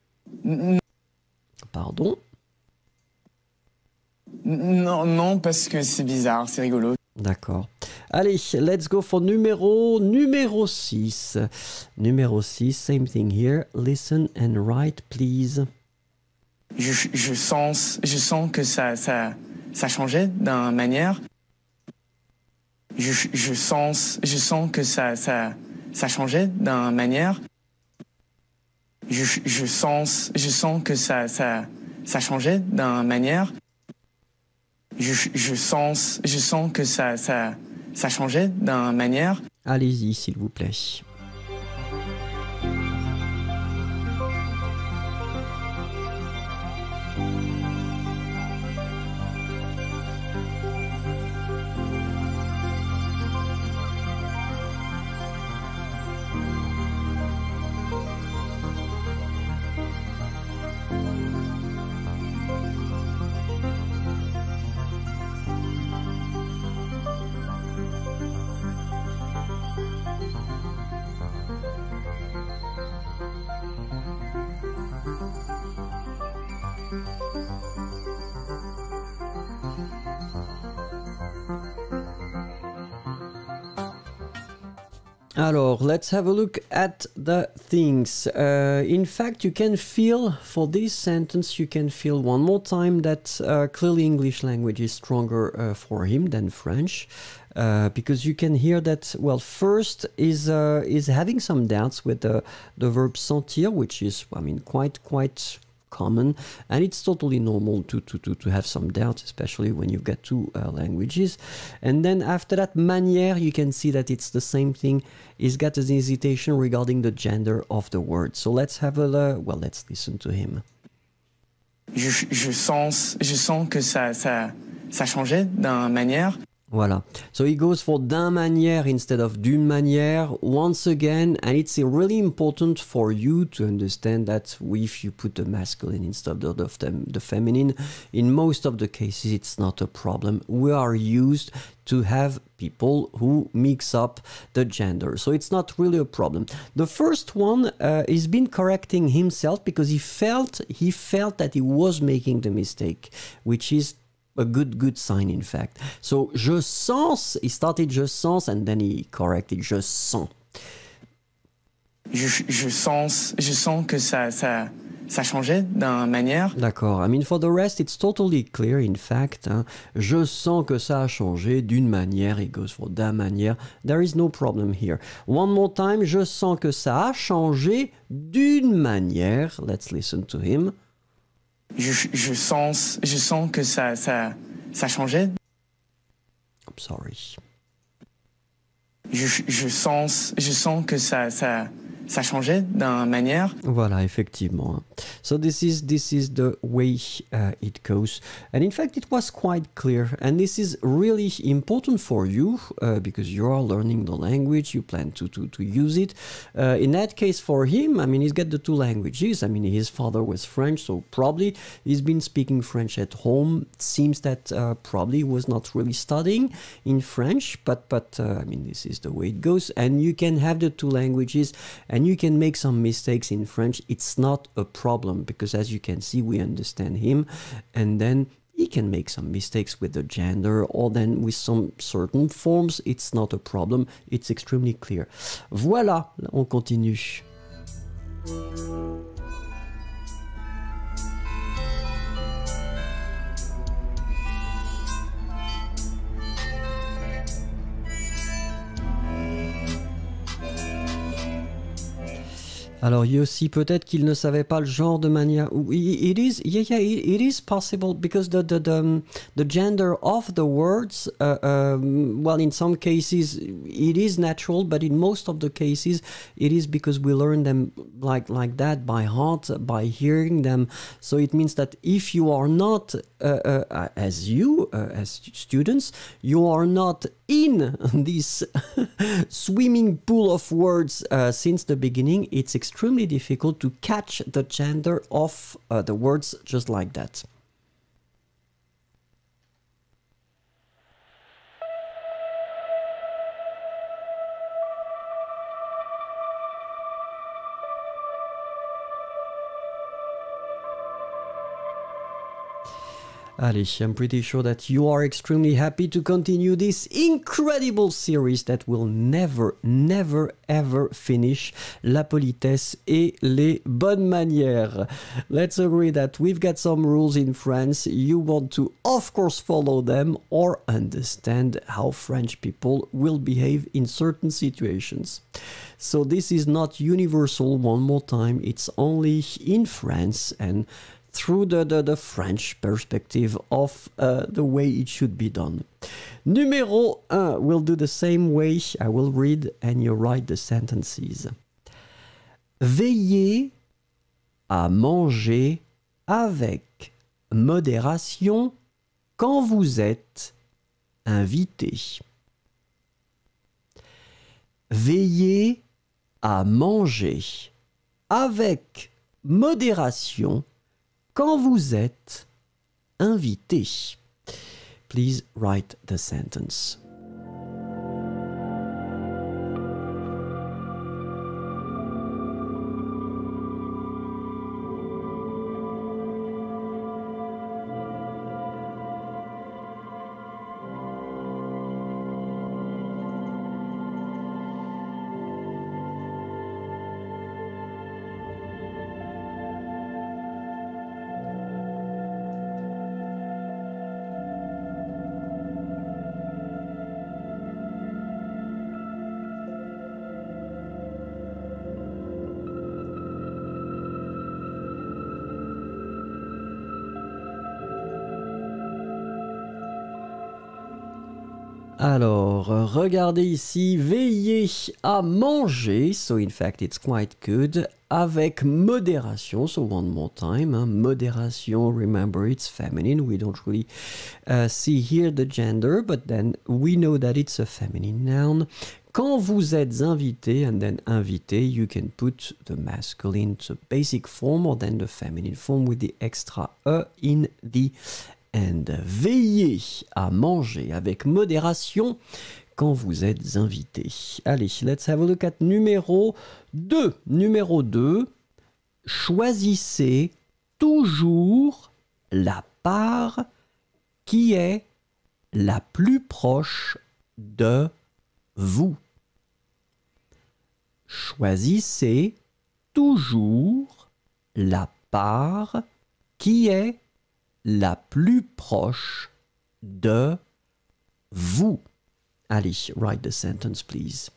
Pardon.
Non, non, parce que c'est bizarre, c'est rigolo.
D'accord. Allez, let's go for numéro 6. Numéro 6, same thing here. Listen and write, please.
Je sens que ça changeait d'une manière. Je sens que ça changeait d'une manière. Je sens que ça changeait d'une manière. Je sens que ça changeait d'une manière.
Allez-y, s'il vous plaît. Alors, let's have a look at the things. In fact, you can feel, for this sentence, you can feel one more time that clearly English language is stronger for him than French. Because you can hear that, well, first is having some doubts with the verb sentir, which is, I mean, quite common, and it's totally normal to have some doubts, especially when you've got two languages. And then after that, manière, you can see that it's the same thing. He's got an hesitation regarding the gender of the word. So let's have let's listen to him.
Je sens que ça changeait d'une manière.
Voilà. So he goes for d'un manière instead of d'une manière once again, and it's really important for you to understand that if you put the masculine instead of the feminine, in most of the cases it's not a problem. We are used to have people who mix up the gender, so it's not really a problem. The first one he's been correcting himself because he felt that he was making the mistake, which is a good sign, in fact. So, je sens, he started je sens, and then he corrected je sens.
Je sens que ça changeait d'une manière.
D'accord. I mean, for the rest, it's totally clear, in fact. Hein. Je sens que ça a changé d'une manière. It goes for d'une manière. There is no problem here. One more time. Je sens que ça a changé d'une manière. Let's listen to him.
Je sens que ça changeait.
I'm sorry.
Je sens que ça changeait d'une manière.
Voilà, effectivement. So this is the way it goes. And in fact, it was quite clear. And this is really important for you because you are learning the language. You plan to use it. In that case, for him, I mean, he's got the two languages. I mean, his father was French, so probably he's been speaking French at home. It seems that probably he was not really studying in French, but I mean, this is the way it goes. And you can have the two languages, and you can make some mistakes in French. It's not a problem because, as you can see, we understand him, and then he can make some mistakes with the gender or then with some certain forms. It's not a problem. It's extremely clear. Voilà, on continue. Alors Yossi, peut-être qu'il ne savait pas le genre de manière. It is, it is possible because the gender of the words. Well, in some cases it is natural, but in most of the cases it is because we learn them like that by heart, by hearing them. So it means that if you are not, as students, you are not in this swimming pool of words since the beginning, it's extremely difficult to catch the gender of the words just like that. Allez, I'm pretty sure that you are extremely happy to continue this incredible series that will never, never, ever finish. La politesse et les bonnes manières. Let's agree that we've got some rules in France. You want to, of course, follow them or understand how French people will behave in certain situations. So this is not universal, one more time. It's only in France and through the French perspective of the way it should be done. Numéro 1, we'll do the same way. I will read and you write the sentences. Veillez à manger avec modération quand vous êtes invité. Veillez à manger avec modération quand vous êtes invité. Please write the sentence. Alors, regardez ici, veillez à manger, so in fact it's quite good, avec modération, so one more time, hein, modération, remember it's feminine, we don't really see here the gender, but then we know that it's a feminine noun. Quand vous êtes invité, and then invité, you can put the masculine, the basic form, or then the feminine form with the extra E in the and veillez à manger avec modération quand vous êtes invité. Allez, let's have a look at numéro 2. Numéro 2, choisissez toujours la part qui est la plus proche de vous. Choisissez toujours la part qui est la plus proche de vous. Allez, write the sentence, please.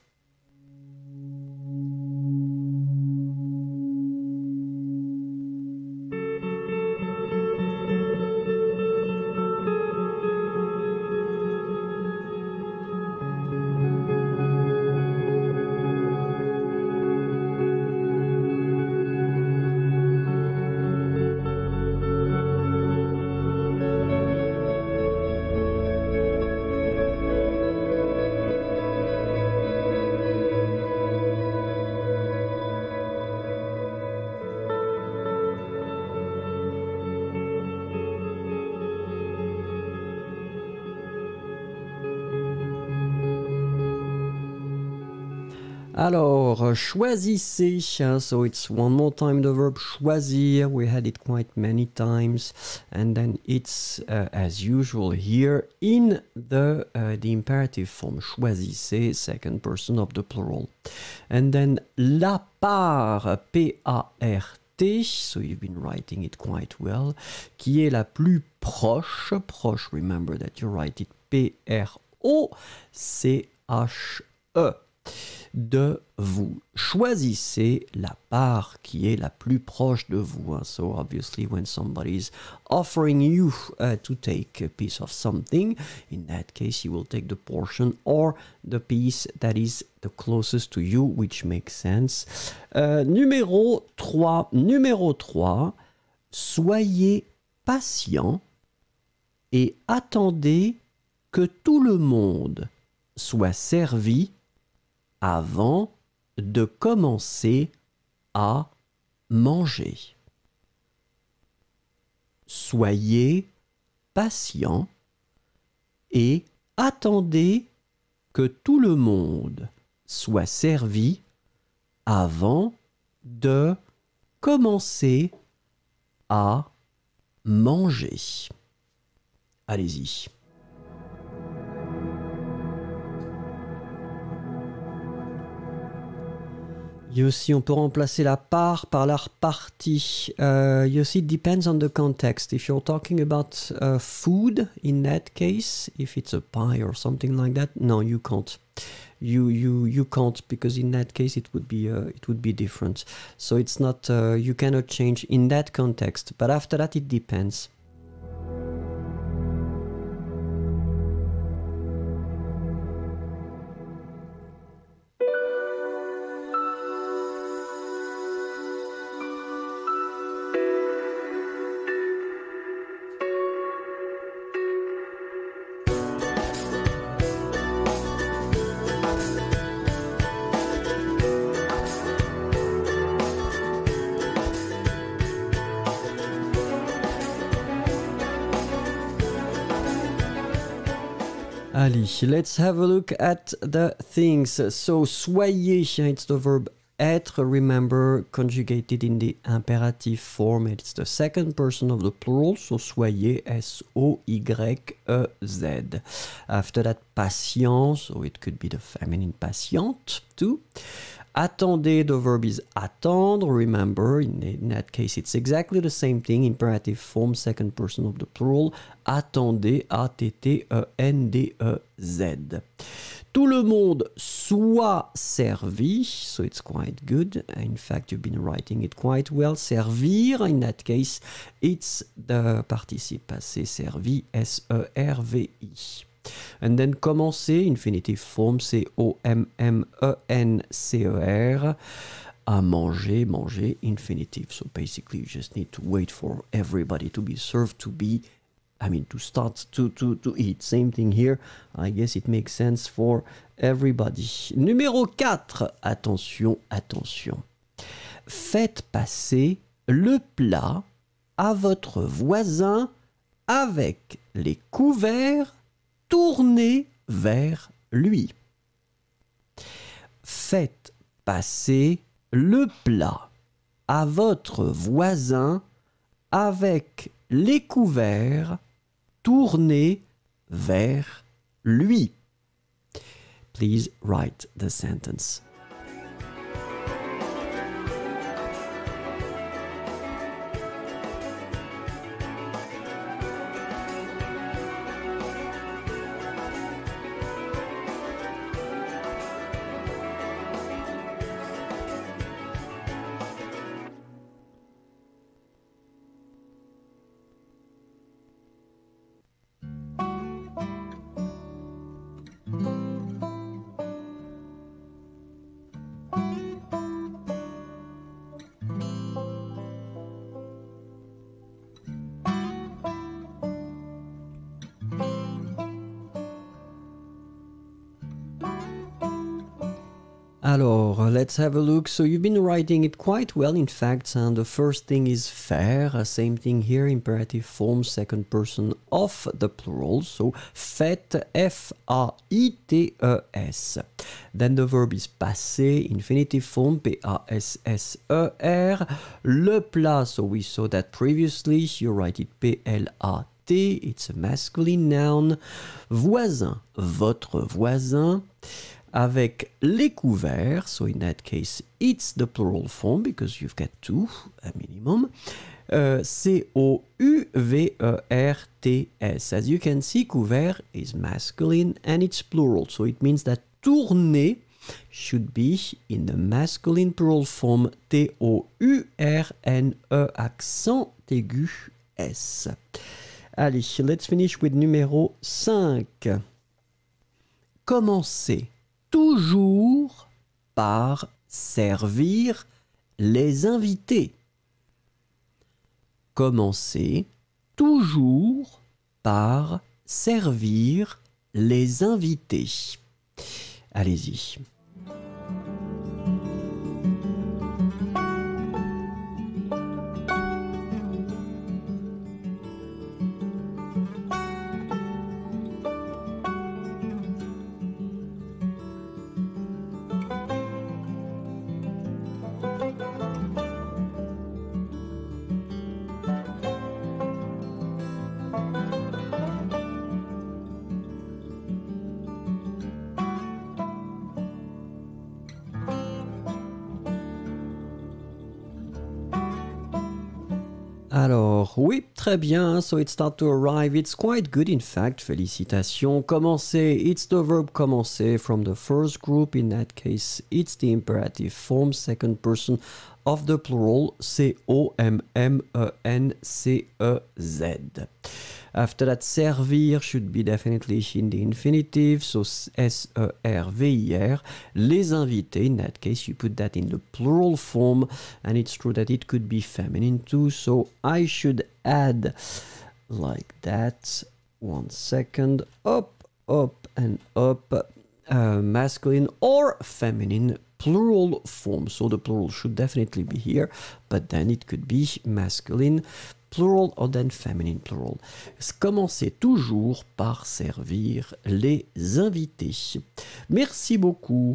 Alors, choisissez, so it's one more time the verb choisir, we had it quite many times, and then it's, as usual here, in the imperative form, choisissez, second person of the plural. And then, la part, P-A-R-T, so you've been writing it quite well, qui est la plus proche, remember that you write it P-R-O-C-H-E. de vous. Choisissez la part qui est la plus proche de vous. So obviously when somebody is offering you to take a piece of something, in that case you will take the portion or the piece that is the closest to you, which makes sense. Numéro 3. Soyez patient et attendez que tout le monde soit servi avant de commencer à manger. Soyez patient et attendez que tout le monde soit servi avant de commencer à manger. Allez-y. You see, on peut remplacer la part par la repartie. You see, it depends on the context. If you're talking about food, in that case, if it's a pie or something like that, no, you can't. You can't, because in that case it would be different. So it's not. You cannot change in that context. But after that, it depends. Allez, let's have a look at the things. So, soyez, it's the verb être, remember, conjugated in the imperative form. It's the second person of the plural, so soyez, S-O-Y-E-Z. After that, patient, so it could be the feminine patiente too. Attendez, the verb is attendre, remember, in that case it's exactly the same thing, imperative form, second person of the plural, attendez, A-T-T-E-N-D-E-Z. Tout le monde soit servi, so it's quite good, in fact you've been writing it quite well, servir, in that case it's the participe passé servi, S-E-R-V-I. And then commencer, infinitive form, C-O-M-M-E-N-C-E-R. À manger, manger, infinitive. So basically you just need to wait for everybody to be served, to start to eat. Same thing here. I guess it makes sense for everybody. Numéro 4. Attention, attention. Faites passer le plat à votre voisin avec les couverts tournez vers lui. Faites passer le plat à votre voisin avec les couverts tournés vers lui. Please write the sentence. Alors, let's have a look. So you've been writing it quite well, in fact, and the first thing is faire. Same thing here, imperative form, second person of the plural. So, faites, F-A-I-T-E-S. Then the verb is passer, infinitive form, P-A-S-S-E-R. Le plat, so we saw that previously, you write it P-L-A-T, it's a masculine noun. Voisin, votre voisin. Avec les couverts, so in that case, it's the plural form because you've got two, a minimum. C-O-U-V-E-R-T-S. As you can see, couvert is masculine and it's plural. So it means that tourner should be in the masculine plural form T-O-U-R-N-E accent aigu S. Allez, let's finish with numéro 5. Commencez toujours par servir les invités. Commencez toujours par servir les invités. Allez-y. Alors, oui, très bien. So it starts to arrive. It's quite good, in fact. Félicitations. Commencer, it's the verb commencer from the first group. In that case, it's the imperative form, second person of the plural, C-O-M-M-E-N-C-E-Z. After that, servir should be definitely in the infinitive, so S-E-R-V-I-R. Les invités, in that case, you put that in the plural form, and it's true that it could be feminine too, so I should add like that. 1 second. Up, up, and up. Masculine or feminine plural form. So the plural should definitely be here, but then it could be masculine plural or then feminine plural. Commencez toujours par servir les invités. Merci beaucoup.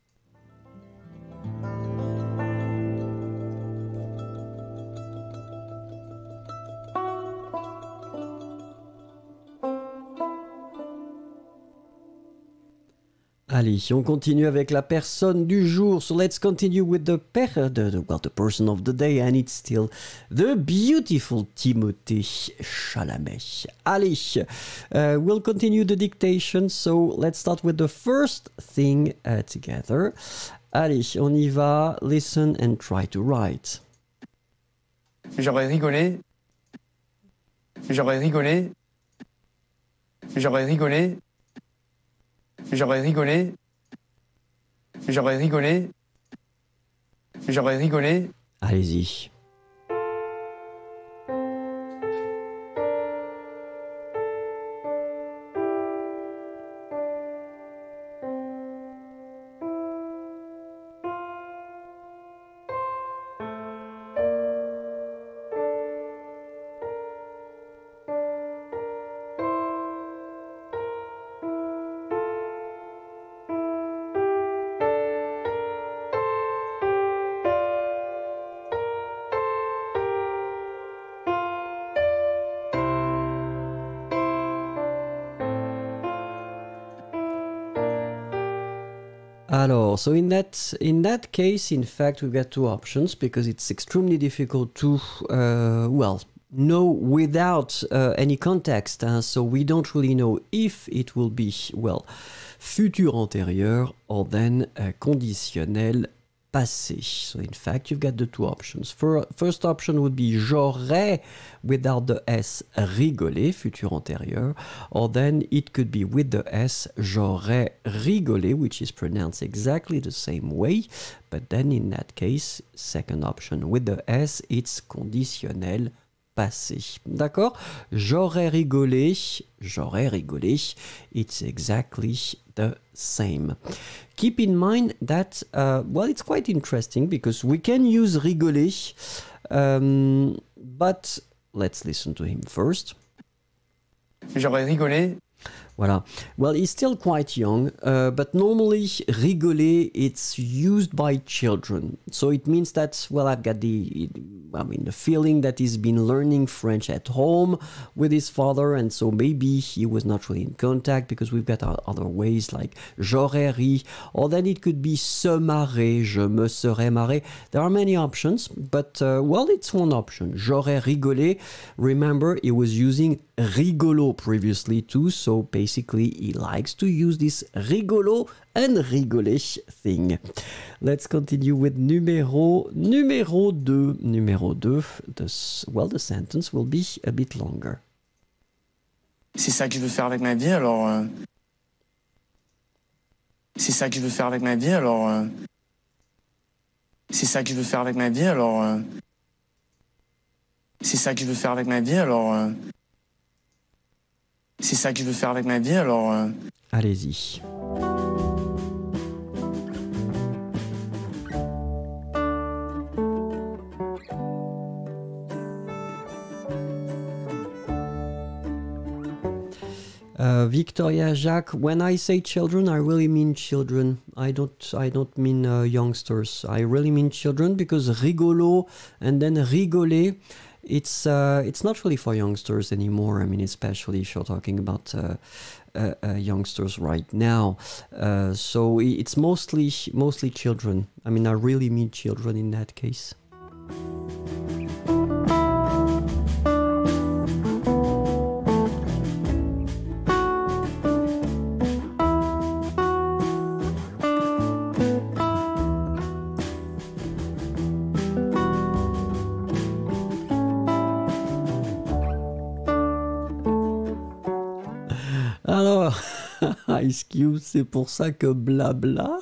Allez, on continue avec la personne du jour. So let's continue with the person of the day, and it's still the beautiful Timothée Chalamet. Allez, we'll continue the dictation. So let's start with the first thing together. Allez, on y va. Listen and try to write.
J'aurais rigolé. J'aurais rigolé. J'aurais rigolé. J'aurais rigolé. J'aurais rigolé. J'aurais rigolé.
Allez-y. Alors, so in that case, in fact, we've got two options because it's extremely difficult to, know without any context. So we don't really know if it will be, futur antérieur or then conditionnel passé. So in fact, you've got the two options. First option would be j'aurais without the S rigolé, futur antérieur, or then it could be with the S j'aurais rigolé, which is pronounced exactly the same way, but then in that case, second option with the S, it's conditionnel passé. D'accord? J'aurais rigolé, it's exactly the same. Keep in mind that, it's quite interesting because we can use rigoler, but let's listen to him first.
J'aurais rigolé.
Voilà. Well, he's still quite young, but normally rigoler, it's used by children. So it means that, I've got the feeling that he's been learning French at home with his father, and so maybe he was not really in contact because we've got other ways like j'aurais ri, or then it could be se marrer, je me serais marré. There are many options, but, it's one option. J'aurais rigolé. Remember, he was using rigolo previously too, so pay basically, he likes to use this rigolo and rigolish thing. Let's continue with numéro 2. Numéro 2, the sentence will be a bit longer.
C'est ça que je veux faire avec ma vie, alors... C'est ça que je veux faire avec ma vie, alors... C'est ça que je veux faire avec ma vie, alors... C'est ça que je veux faire avec ma vie, alors... C'est ça que je veux faire avec ma vie, alors...
Allez-y. Victoria Jacques, when I say children, I really mean children. I don't mean youngsters. I really mean children because rigolo and then rigoler, it's not really for youngsters anymore. I mean, especially if you're talking about youngsters right now. So it's mostly children. I mean, I really mean children in that case. Alors, Ice Cube, c'est pour ça que blabla.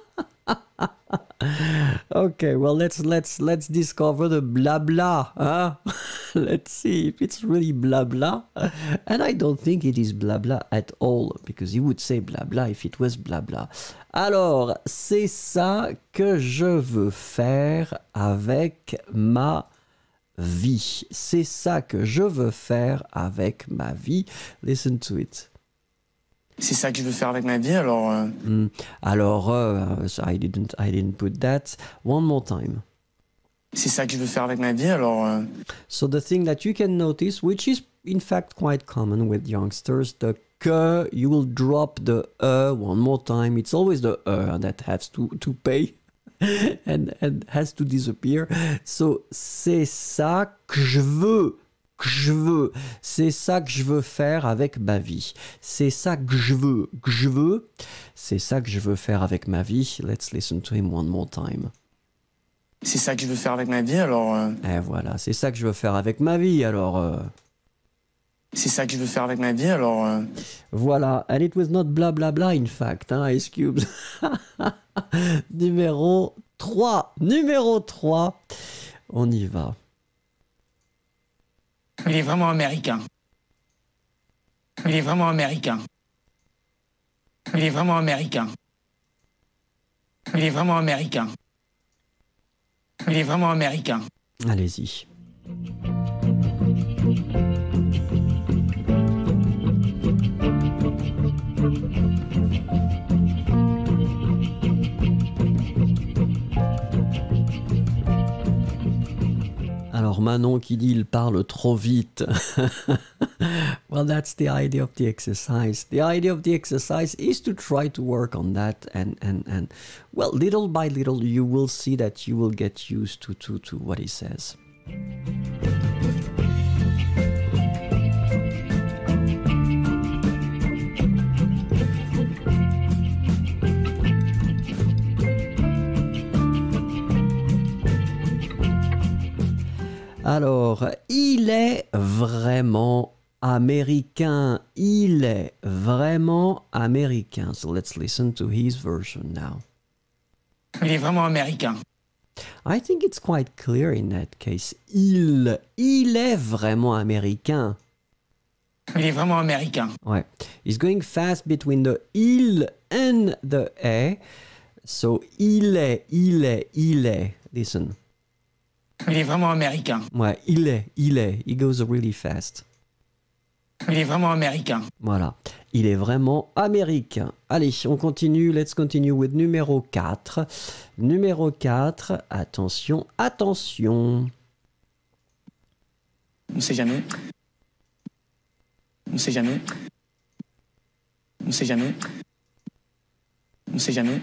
Okay, well let's discover the blabla. Huh? Let's see if it's really blabla. And I don't think it is blabla at all, because he would say blabla if it was blabla. Alors, c'est ça que je veux faire avec ma vie. C'est ça que je veux faire avec ma vie. Listen to it.
C'est ça que je veux faire avec ma vie, alors...
Alors, so I didn't put that. One more time.
C'est ça que je veux faire avec ma vie, alors...
So the thing that you can notice, which is in fact quite common with youngsters, the que, you will drop the one more time. It's always the that has to pay and has to disappear. So, c'est ça que je veux. C'est ça que je veux faire avec ma vie. C'est ça que je veux. C'est ça que je veux faire avec ma vie. Let's listen to him one more time.
C'est ça que je veux faire avec ma vie, alors...
Et voilà, c'est ça que je veux faire avec ma vie, alors...
C'est ça que je veux faire avec ma vie, alors...
Voilà, and it was not bla bla bla, in fact, hein, Ice Cubes. Numéro 3. On y va.
Il est vraiment américain. Il est vraiment américain. Il est vraiment américain. Il est vraiment américain. Il est vraiment américain.
Allez-y. Alors Manon qui dit il parle trop vite. Well, that's the idea of the exercise. The idea of the exercise is to try to work on that and well, little by little you will see that you will get used to what he says. Alors, il est vraiment américain. Il est vraiment américain. So let's listen to his version now.
Il est vraiment américain.
I think it's quite clear in that case. Il est vraiment américain.
Il est vraiment américain.
Ouais. He's going fast between the il and the est. So, il est. Listen.
Il est vraiment américain.
Ouais, il est. He goes really fast.
Il est vraiment américain.
Voilà. Il est vraiment américain. Allez, on continue. Let's continue with numéro 4. Numéro 4. Attention.
On sait jamais. On sait jamais. On sait jamais. On sait jamais.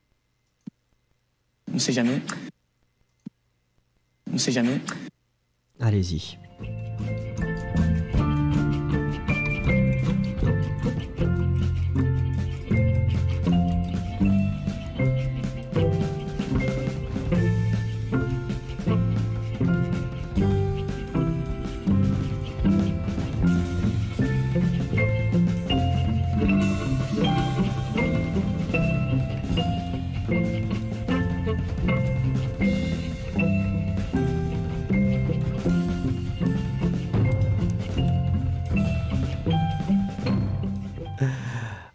On sait jamais. On sait jamais.
Allez-y.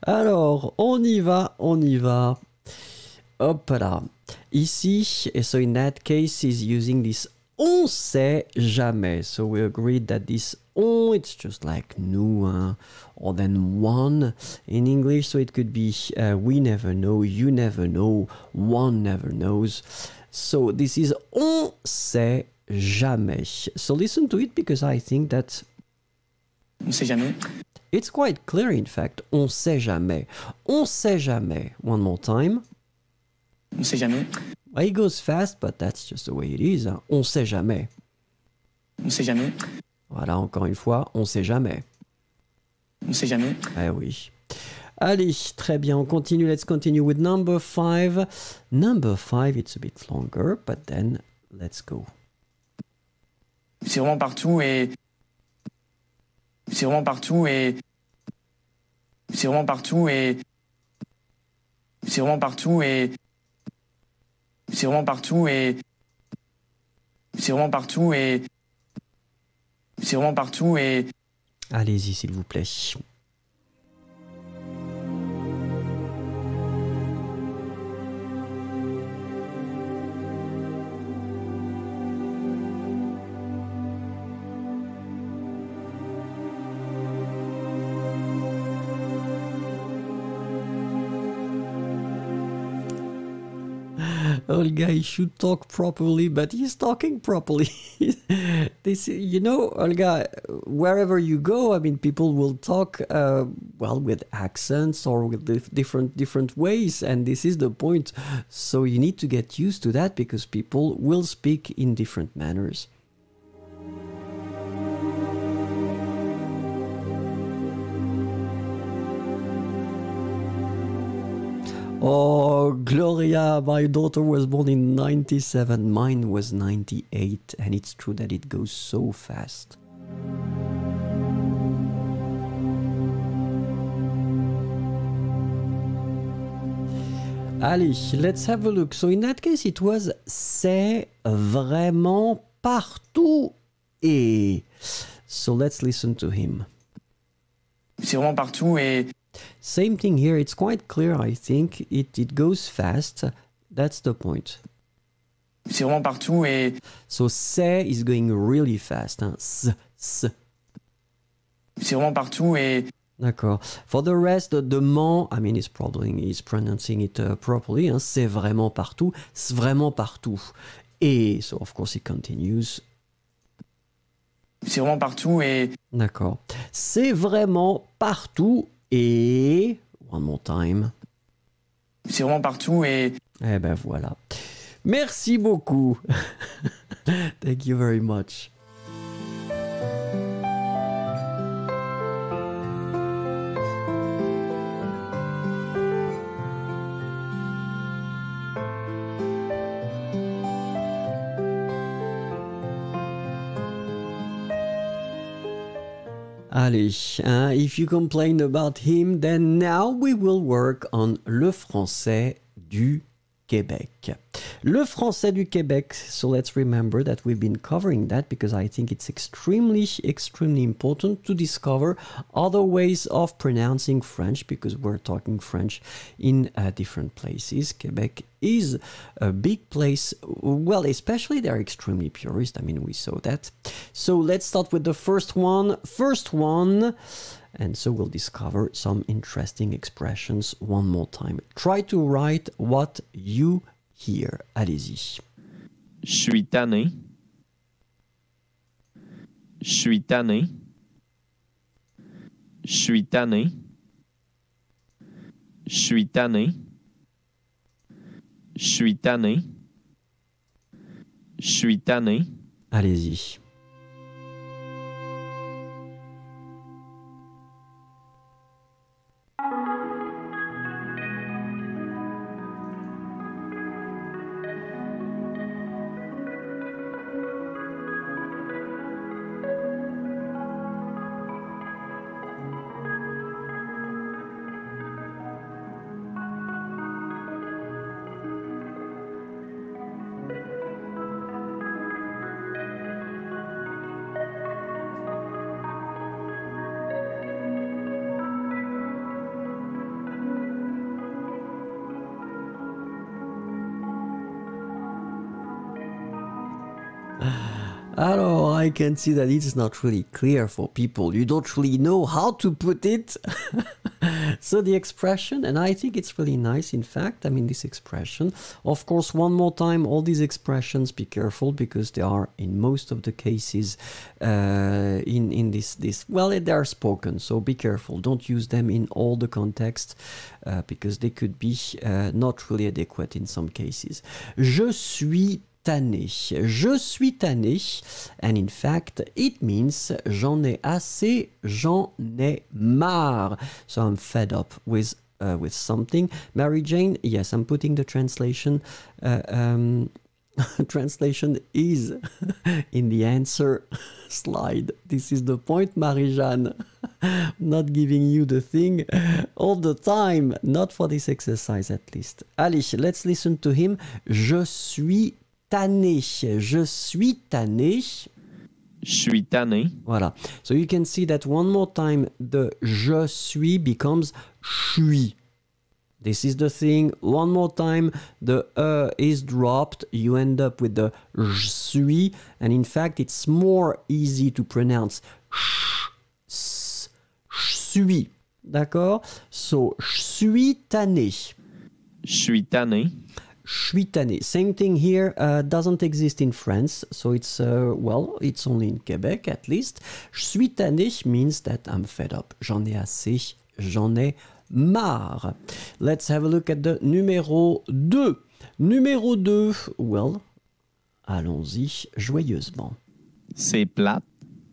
Alors, on y va, on y va. Hop là. Ici, so in that case, he's using this on sait jamais. So we agreed that this on, it's just like nous, or then one in English. So it could be we never know, you never know, one never knows. So this is on sait jamais. So listen to it because I think that
On sait jamais.
it's quite clear, in fact. On sait jamais. On sait jamais. One more time.
On sait jamais.
Well, it goes fast, but that's just the way it is. On sait jamais.
On sait jamais.
Voilà, encore une fois, on sait jamais.
On sait jamais.
Eh oui. Allez, très bien, on continue. Let's continue with number 5. Number 5, it's a bit longer, but then let's go.
C'est vraiment partout et... C'est vraiment partout et... C'est vraiment partout et... C'est vraiment partout et... C'est vraiment partout et... C'est vraiment partout et... C'est vraiment partout et...
Allez-y, s'il vous plaît. Olga, he should talk properly, but he's talking properly. This, you know, Olga, wherever you go, I mean, people will talk, well, with accents or with different ways, and this is the point. So you need to get used to that because people will speak in different manners. Oh, Gloria, my daughter was born in 97, mine was 98, and it's true that it goes so fast. Allez, let's have a look. So in that case, it was c'est vraiment partout et. So let's listen to him.
C'est vraiment partout et...
Same thing here, it's quite clear, I think. It goes fast. That's the point.
C'est vraiment partout et...
So c'est is going really fast. Hein? S.
C'est vraiment partout et...
D'accord. For the rest, the man, I mean, he's pronouncing it properly. Hein? C'est vraiment partout. C'est vraiment partout. Et, so of course, it continues.
C'est vraiment partout et...
D'accord. C'est vraiment partout. Et... One more time.
C'est vraiment partout et...
Eh ben voilà. Merci beaucoup. Thank you very much. Allez, hein, if you complain about him, then now we will work on le français du Québec. Le français du Québec, so let's remember that we've been covering that because I think it's extremely important to discover other ways of pronouncing French because we're talking French in different places. Quebec is a big place, well, especially they're extremely purist, I mean, we saw that. So let's start with the first one. And so we'll discover some interesting expressions one more time. Try to write what you hear. Allez-y.
Je suis tanné. Je suis tanné. Je suis tanné. Je suis tanné. Je suis tanné. Je suis tanné.
Allez-y. Alors, I can see that it's not really clear for people. You don't really know how to put it. So the expression, and I think it's really nice, in fact, I mean, this expression. Of course, one more time, all these expressions, be careful, because they are, in most of the cases, in this, well, they are spoken, so be careful. Don't use them in all the context, because they could be not really adequate in some cases. Je suis tanné. Je suis tanné. And in fact, it means j'en ai assez, j'en ai marre. So I'm fed up with something. Mary Jane, yes, I'm putting the translation. Translation is in the answer slide. This is the point, Marie-Jeanne. Not giving you the thing all the time. Not for this exercise, at least. Allez, let's listen to him. Je suis tanné. Je suis tanné.
Je suis tanné.
Voilà. So you can see that one more time, the je suis becomes suis. This is the thing. One more time, the is dropped. You end up with the je suis. And in fact, it's more easy to pronounce suis. D'accord? So, je suis tanné.
Je suis tanné.
Je suis tanné. Same thing here, doesn't exist in France, so it's, well, it's only in Quebec at least. Je suis tanné means that I'm fed up. J'en ai assez, j'en ai marre. Let's have a look at the numéro 2. Numéro 2, well, allons-y joyeusement.
C'est plate.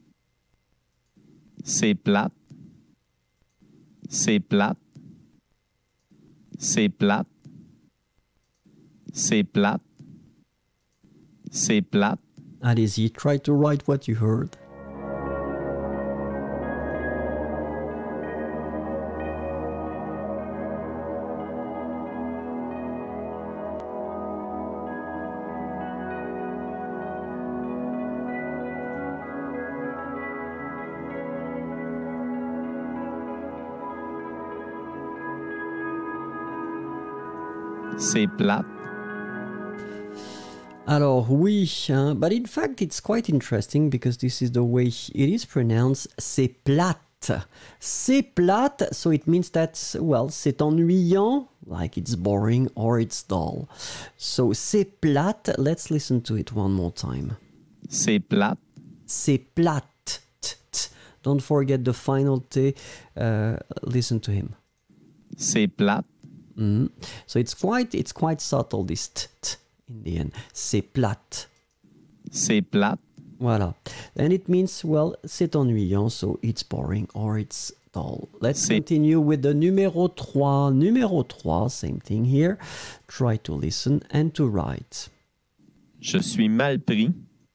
C'est plate. C'est plate. C'est plate. C'est plate. C'est plate.
Allez-y, try to write what you heard.
C'est plate.
Alors oui, hein, but in fact it's quite interesting because this is the way it is pronounced. C'est plate. C'est plate, so it means that, well, c'est ennuyant, like it's boring or it's dull. So c'est plate, let's listen to it one more time.
C'est plate.
C'est plate. Don't forget the final T. Listen to him.
C'est plate.
Mm-hmm. So it's quite subtle, this t in the end. C'est plate.
C'est plate.
Voilà. And it means, well, c'est ennuyant, so it's boring or it's dull. Let's continue with the numéro 3. Numéro 3, same thing here. Try to listen and to write.
Je suis mal pris.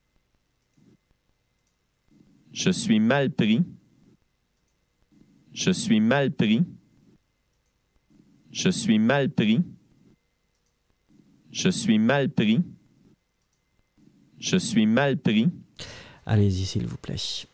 Je suis mal pris. Je suis mal pris. Je suis mal pris. Je suis mal pris. Je suis mal pris.
Allez-y, s'il vous plaît.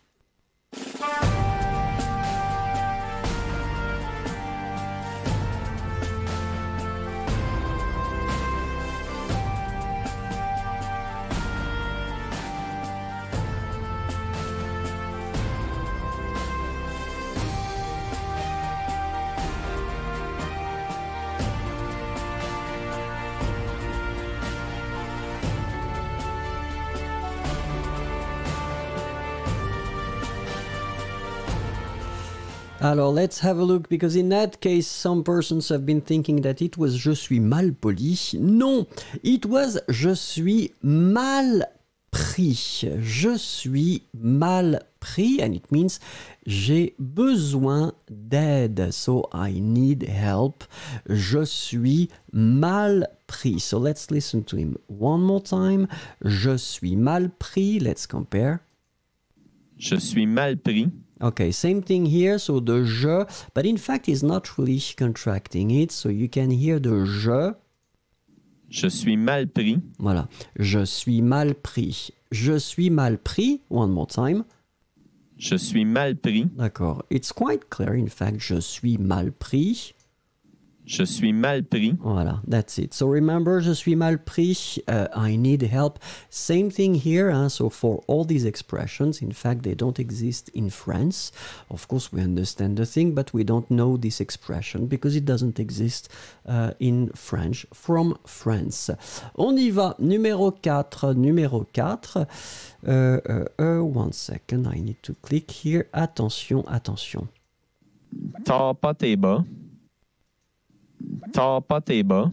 Alors, let's have a look, because in that case, some persons have been thinking that it was je suis mal poli. Non, it was je suis mal pris. Je suis mal pris, and it means j'ai besoin d'aide. So, I need help. Je suis mal pris. So, let's listen to him one more time. Je suis mal pris. Let's compare.
Je suis mal pris.
Okay, same thing here, so the je, but in fact he's not really contracting it, so you can hear the je.
Je suis mal pris.
Voilà, je suis mal pris. Je suis mal pris, one more time.
Je suis mal pris.
D'accord, it's quite clear, in fact, je suis mal pris.
Je suis mal pris.
Voilà, that's it. So remember, je suis mal pris, I need help. Same thing here. So for all these expressions, in fact, they don't exist in France. Of course, we understand the thing, but we don't know this expression because it doesn't exist in French from France. On y va. Numéro 4. Numéro 4. One second, I need to click here. Attention, attention.
Tords pas tes bas. Tords pas tes bas.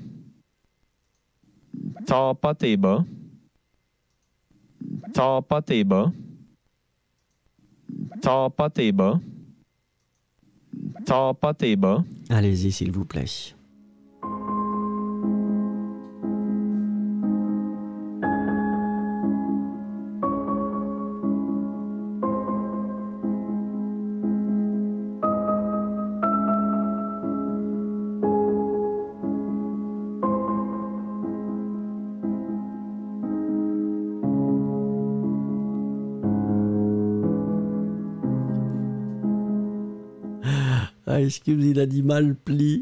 Tords pas tes bas. Tords pas tes bas. Tords pas tes bas. Tords pas tes bas.
Allez-y, s'il vous plaît. Ah, excuse, il a dit mal pli.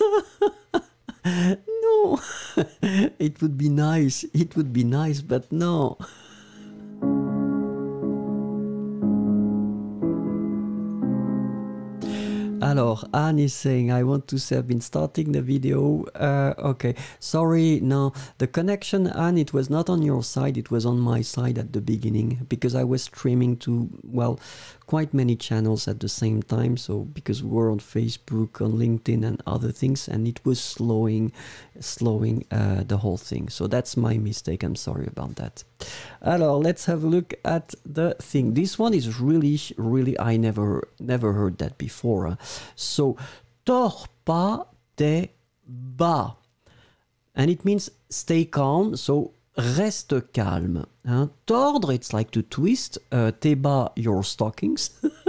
No. It would be nice. It would be nice, but no. Alors, Anne is saying, I want to say I've been starting the video. Okay, sorry, no, the connection, Anne, it was not on your side, it was on my side at the beginning, because I was streaming to, well, quite many channels at the same time, so because we were on Facebook, on LinkedIn and other things, and it was slowing the whole thing. So that's my mistake, I'm sorry about that. Alors, let's have a look at the thing. This one is really, I never heard that before. So, tords pas tes bas. And it means stay calm, so reste calme. Tordre, it's like to twist. Tes bas, your stockings.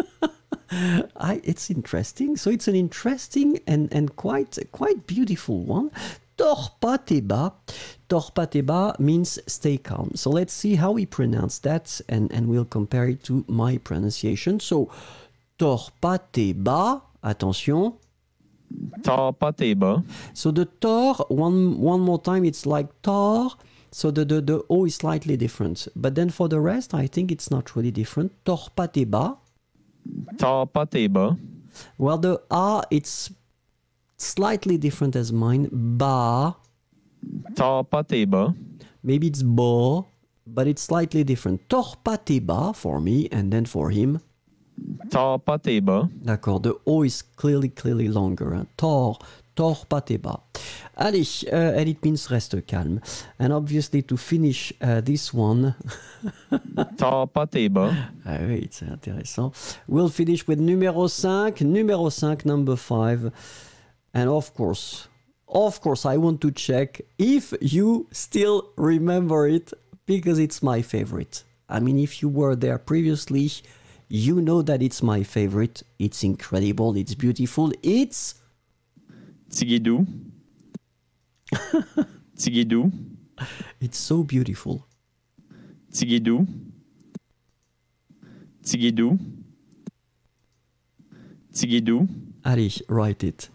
It's interesting. So it's an interesting and quite beautiful one. Tords pas tes bas. Tords pas tes bas means stay calm. So let's see how we pronounce that, and we'll compare it to my pronunciation. So, tords pas tes bas. Attention.
Tords pas tes bas.
So the tor, one more time, it's like tor. So the O is slightly different. But then for the rest, I think it's not really different. Tords pas tes bas.
Tords pas tes bas.
Well, the A, it's slightly different as mine. Ba.
Tords pas tes bas.
Maybe it's bo, but it's slightly different. Tords pas tes bas for me, and then for him.
Tords pas tes bas.
D'accord, the O is clearly longer. Tords pas tes bas. Allez, and it means reste calme. And obviously to finish this one...
Tords pas tes bas.
Ah oui, c'est intéressant. We'll finish with numéro 5. Numéro 5, number 5. And of course, I want to check if you still remember it, because it's my favorite. I mean, if you were there previously, you know that it's my favorite. It's incredible. It's beautiful. It's...
Tigidou. Tigidou.
It's so beautiful.
Tigidou. Tigidou. Tigidou.
Allez, write it.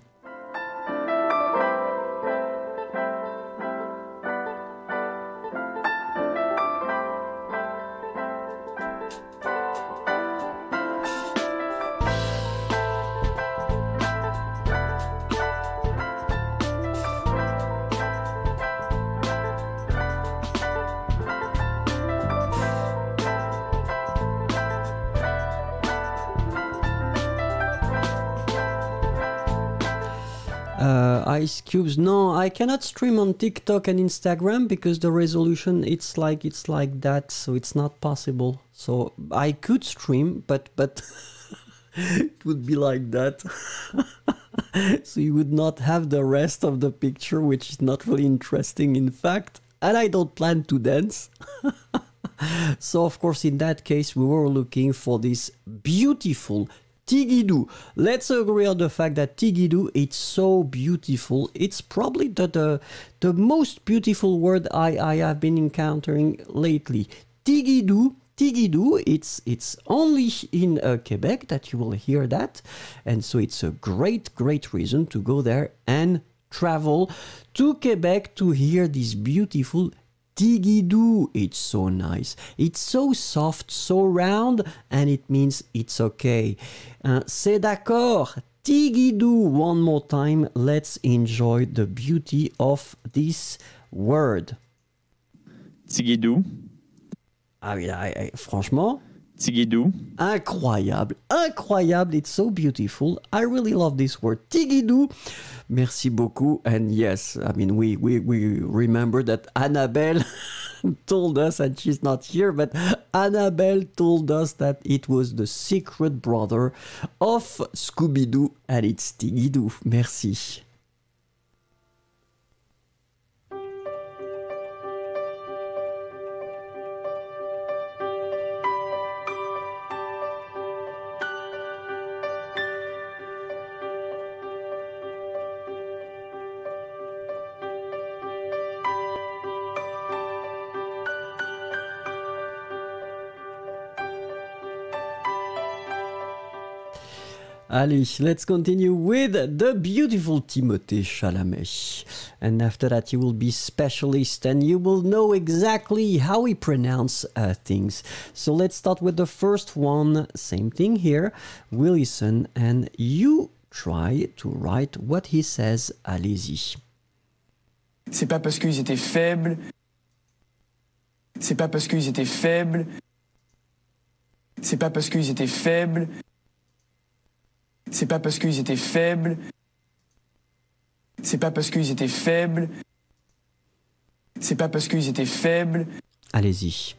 Ice Cubes, no, I cannot stream on TikTok and Instagram because the resolution it's like that, so it's not possible. So I could stream, but it would be like that. So you would not have the rest of the picture, which is not really interesting in fact, and I don't plan to dance. So of course in that case we were looking for this beautiful Tigidou. Let's agree on the fact that Tigidou, it's so beautiful. It's probably the most beautiful word I have been encountering lately. Tigidou, it's only in Quebec that you will hear that. And so it's a great reason to go there and travel to Quebec to hear this beautiful Tigidou. It's so nice. It's so soft, so round, and it means it's okay. C'est d'accord. Tigidou. One more time. Let's enjoy the beauty of this word.
Tigidou.
Ah oui, franchement,
Tigidou.
incroyable, incroyable. It's so beautiful. I really love this word, Tigidou. Merci beaucoup. And yes, I mean, we remember that Annabelle told us, and she's not here, but Annabelle told us that it was the secret brother of Scooby-Doo, and it's Tigidou. Merci. Allez, let's continue with the beautiful Timothée Chalamet. And after that, you will be specialist and you will know exactly how we pronounce things. So let's start with the first one. Same thing here. We listen and you try to write what he says. Allez-y.
C'est pas parce qu'ils étaient faibles. C'est pas parce qu'ils étaient faibles. C'est pas parce qu'ils étaient faibles. C'est pas parce qu'ils étaient faibles. C'est pas parce qu'ils étaient faibles. C'est pas parce qu'ils étaient faibles.
Allez-y.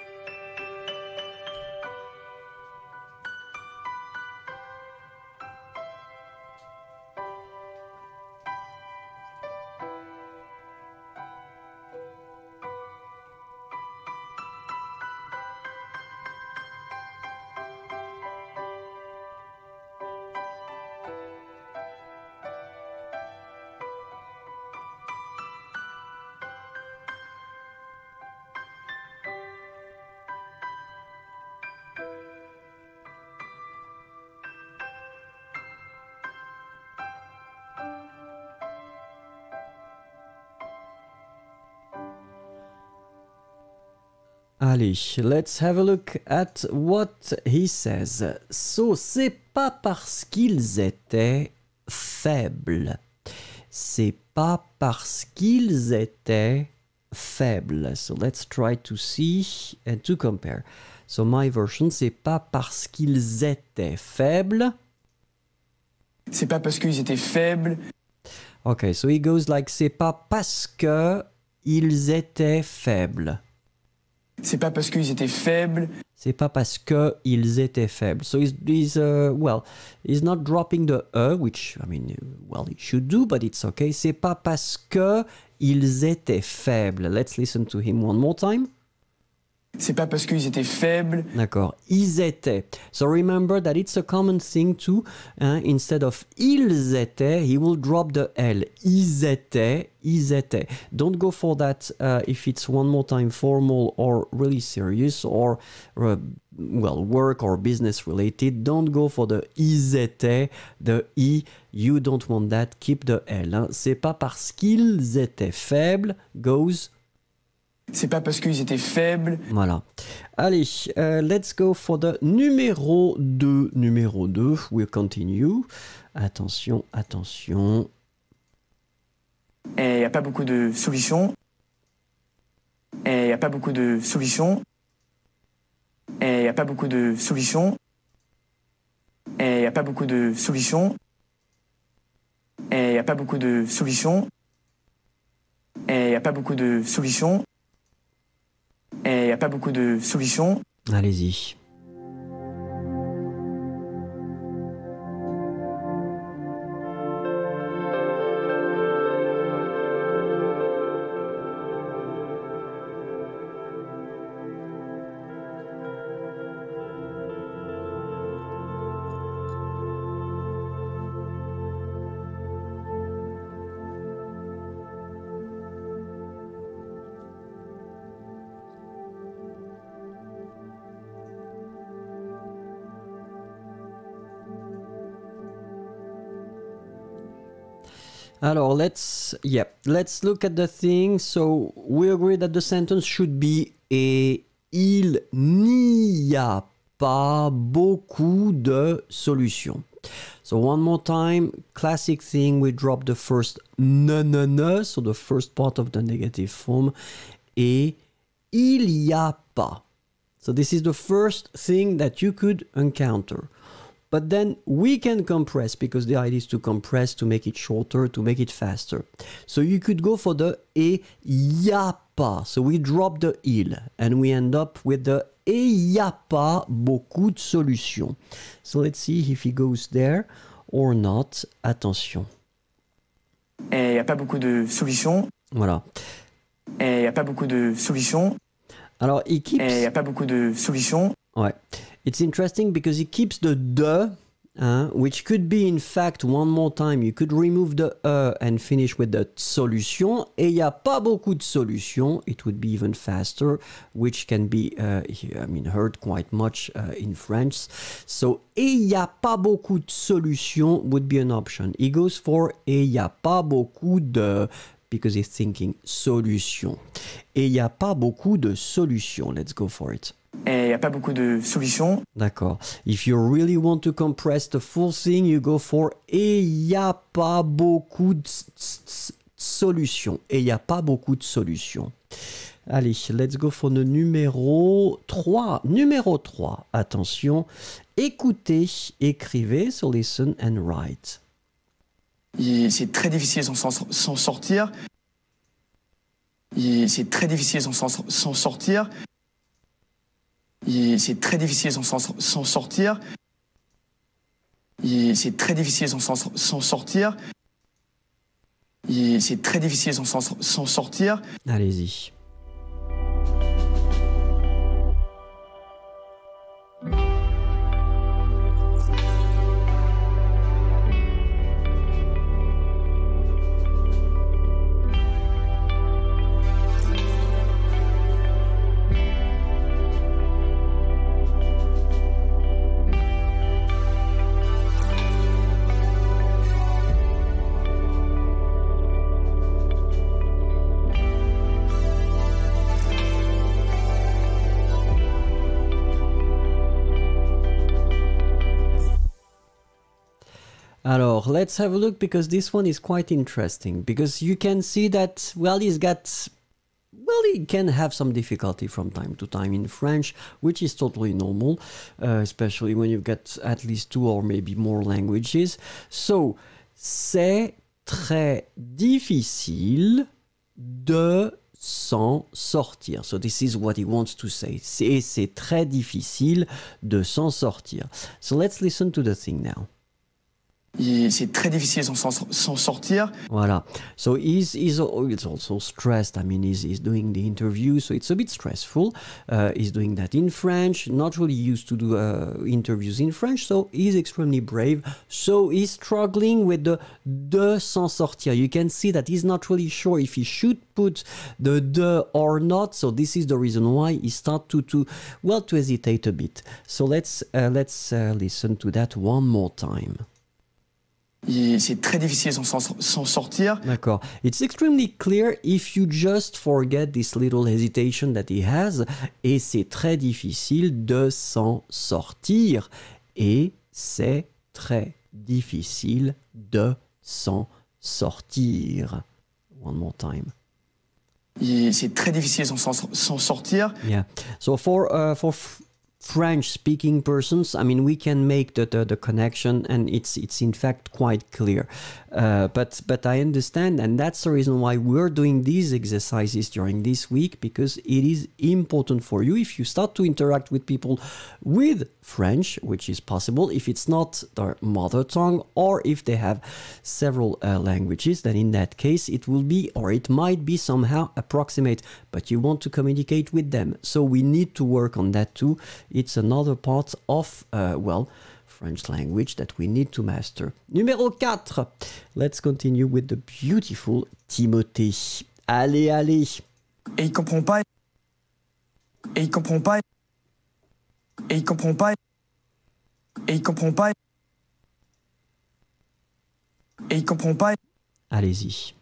Allez, let's have a look at what he says. So, c'est pas parce qu'ils étaient faibles. C'est pas parce qu'ils étaient faibles. So, let's try to see and to compare. So, my version, c'est pas parce qu'ils étaient faibles.
C'est pas parce qu'ils étaient faibles.
Okay, so he goes like, c'est pas parce que ils étaient faibles.
C'est pas parce qu'ils étaient faibles.
C'est pas parce que ils étaient faibles. So he's not dropping the which, I mean, well, he should do, but it's okay. C'est pas parce que ils étaient faibles. Let's listen to him one more time.
C'est pas parce qu'ils étaient faibles.
D'accord. Ils étaient. So remember that it's a common thing too. Instead of ils étaient, he will drop the L. Ils étaient. Ils étaient. Don't go for that if it's one more time formal or really serious or, work or business related. Don't go for the ils étaient, the I. You don't want that. Keep the L. C'est pas parce qu'ils étaient faibles. Goes.
C'est pas parce qu'ils étaient faibles.
Voilà. Allez, let's go for the numéro 2. Numéro 2, we'll continue. Attention, attention.
Et il n'y a pas beaucoup de solutions. Et il n'y a pas beaucoup de solutions. Et il n'y a pas beaucoup de solutions. Et il n'y a pas beaucoup de solutions. Et il n'y a pas beaucoup de solutions. Et il n'y a pas beaucoup de solutions. Et il n'y a pas beaucoup de solutions.
Allez-y. Alors, let's look at the thing. So, we agree that the sentence should be et il n'y a pas beaucoup de solutions. So, one more time, classic thing, we drop the first ne, so the first part of the negative form, et il y a pas. So, this is the first thing that you could encounter. But then we can compress, because the idea is to compress, to make it shorter, to make it faster. So you could go for the et y a pas. So we drop the il and we end up with the et y a pas beaucoup de solutions. So let's see if he goes there or not. Attention.
Et il n'y a pas beaucoup de solutions.
Voilà.
Et il n'y a pas beaucoup de solutions.
Alors, he keeps...
Et il n'y a pas beaucoup de solutions.
Ouais. It's interesting because he keeps the de, which could be in fact, one more time, you could remove the and finish with the solution. Et il n'y a pas beaucoup de solutions. It would be even faster, which can be, heard quite much in French. So, et il n'y a pas beaucoup de solutions would be an option. He goes for et il n'y a pas beaucoup de, because he's thinking solution. Et il n'y a pas beaucoup de solutions. Let's go for it.
Et il n'y a pas beaucoup de solutions.
D'accord. If you really want to compress the full thing, you go for et il n'y a pas beaucoup de solutions. Et il n'y a pas beaucoup de solutions. Allez, let's go for le numéro 3. Numéro 3, attention. Écoutez, écrivez, so listen and write.
C'est très difficile s'en sortir. C'est très difficile s'en sortir. C'est très difficile s'en sortir. C'est très difficile s'en sortir. C'est très difficile s'en sortir.
Allez-y. Alors, let's have a look because this one is quite interesting because you can see that, well, he can have some difficulty from time to time in French, which is totally normal, especially when you've got at least 2 or maybe more languages. So, c'est très difficile de s'en sortir. So this is what he wants to say. C'est très difficile de s'en sortir. So let's listen to the thing now.
C'est très difficile s'en sortir.
Voilà. So he's also stressed. I mean, he's doing the interview, so it's a bit stressful. He's doing that in French, not really used to do interviews in French, so he's extremely brave. So he's struggling with the de s'en sortir. You can see that he's not really sure if he should put the de or not. So this is the reason why he starts to hesitate a bit. So let's listen to that one more time.
C'est très difficile s'en sortir.
D'accord. It's extremely clear if you just forget this little hesitation that he has. Et c'est très difficile de s'en sortir. Et c'est très difficile de s'en sortir. One more time.
C'est très difficile s'en sortir.
Yeah. So for French-speaking persons, I mean, we can make the connection, and it's in fact quite clear. But I understand, and that's the reason why we're doing these exercises during this week, because it is important for you if you start to interact with people with French, which is possible if it's not their mother tongue, or if they have several languages, then in that case it will be, or it might be somehow approximate, but you want to communicate with them. So we need to work on that too. It's another part of, French language that we need to master. Numéro 4. Let's continue with the beautiful Timothée. Allez.
Et il comprend pas. Et il comprend pas. Et il comprend pas. Et il comprend pas. Et il comprend pas.
Allez-y.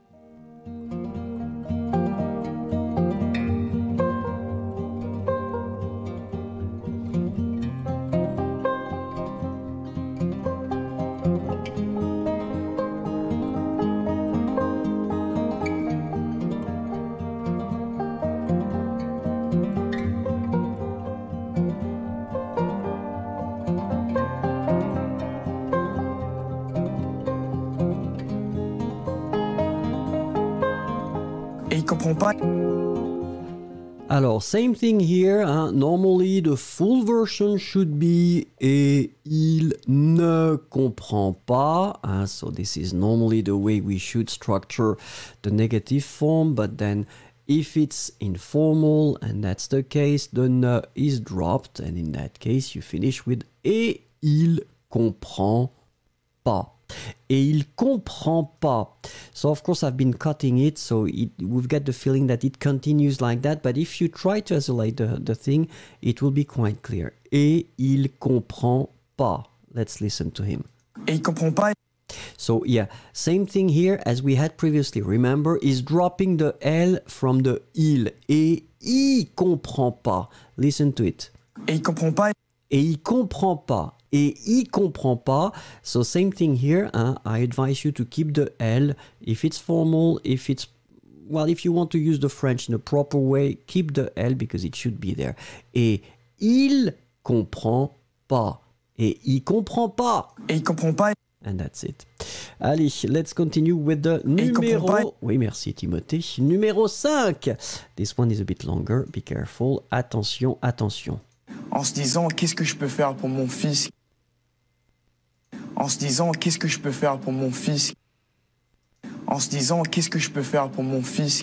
Et il comprend pas.
Alors, same thing here. Hein? Normally, the full version should be et il ne comprend pas. Hein? So this is normally the way we should structure the negative form. But then, if it's informal and that's the case, the ne is dropped. And in that case, you finish with et il comprend pas. Et il comprend pas. So of course I've been cutting it, so we've got the feeling that it continues like that, but if you try to isolate the thing, it will be quite clear. Et il comprend pas. Let's listen to him.
Et il comprend pas.
So yeah, same thing here as we had previously. Remember, is dropping the L from the il. Et il comprend pas. Listen to it.
Et il comprend pas.
Et il comprend pas. Et il comprend pas. So same thing here. Hein? I advise you to keep the L. If it's formal, if it's... Well, if you want to use the French in a proper way, keep the L because it should be there. Et il comprend pas. Et il comprend pas.
Et il comprend pas.
And that's it. Allez, let's continue with the numéro... Oui, merci Timothée. Numéro 5. This one is a bit longer. Be careful. Attention, attention.
En se disant, qu'est-ce que je peux faire pour mon fils? En se disant, qu'est-ce que je peux faire pour mon fils? En se disant, qu'est-ce que je peux faire pour mon fils?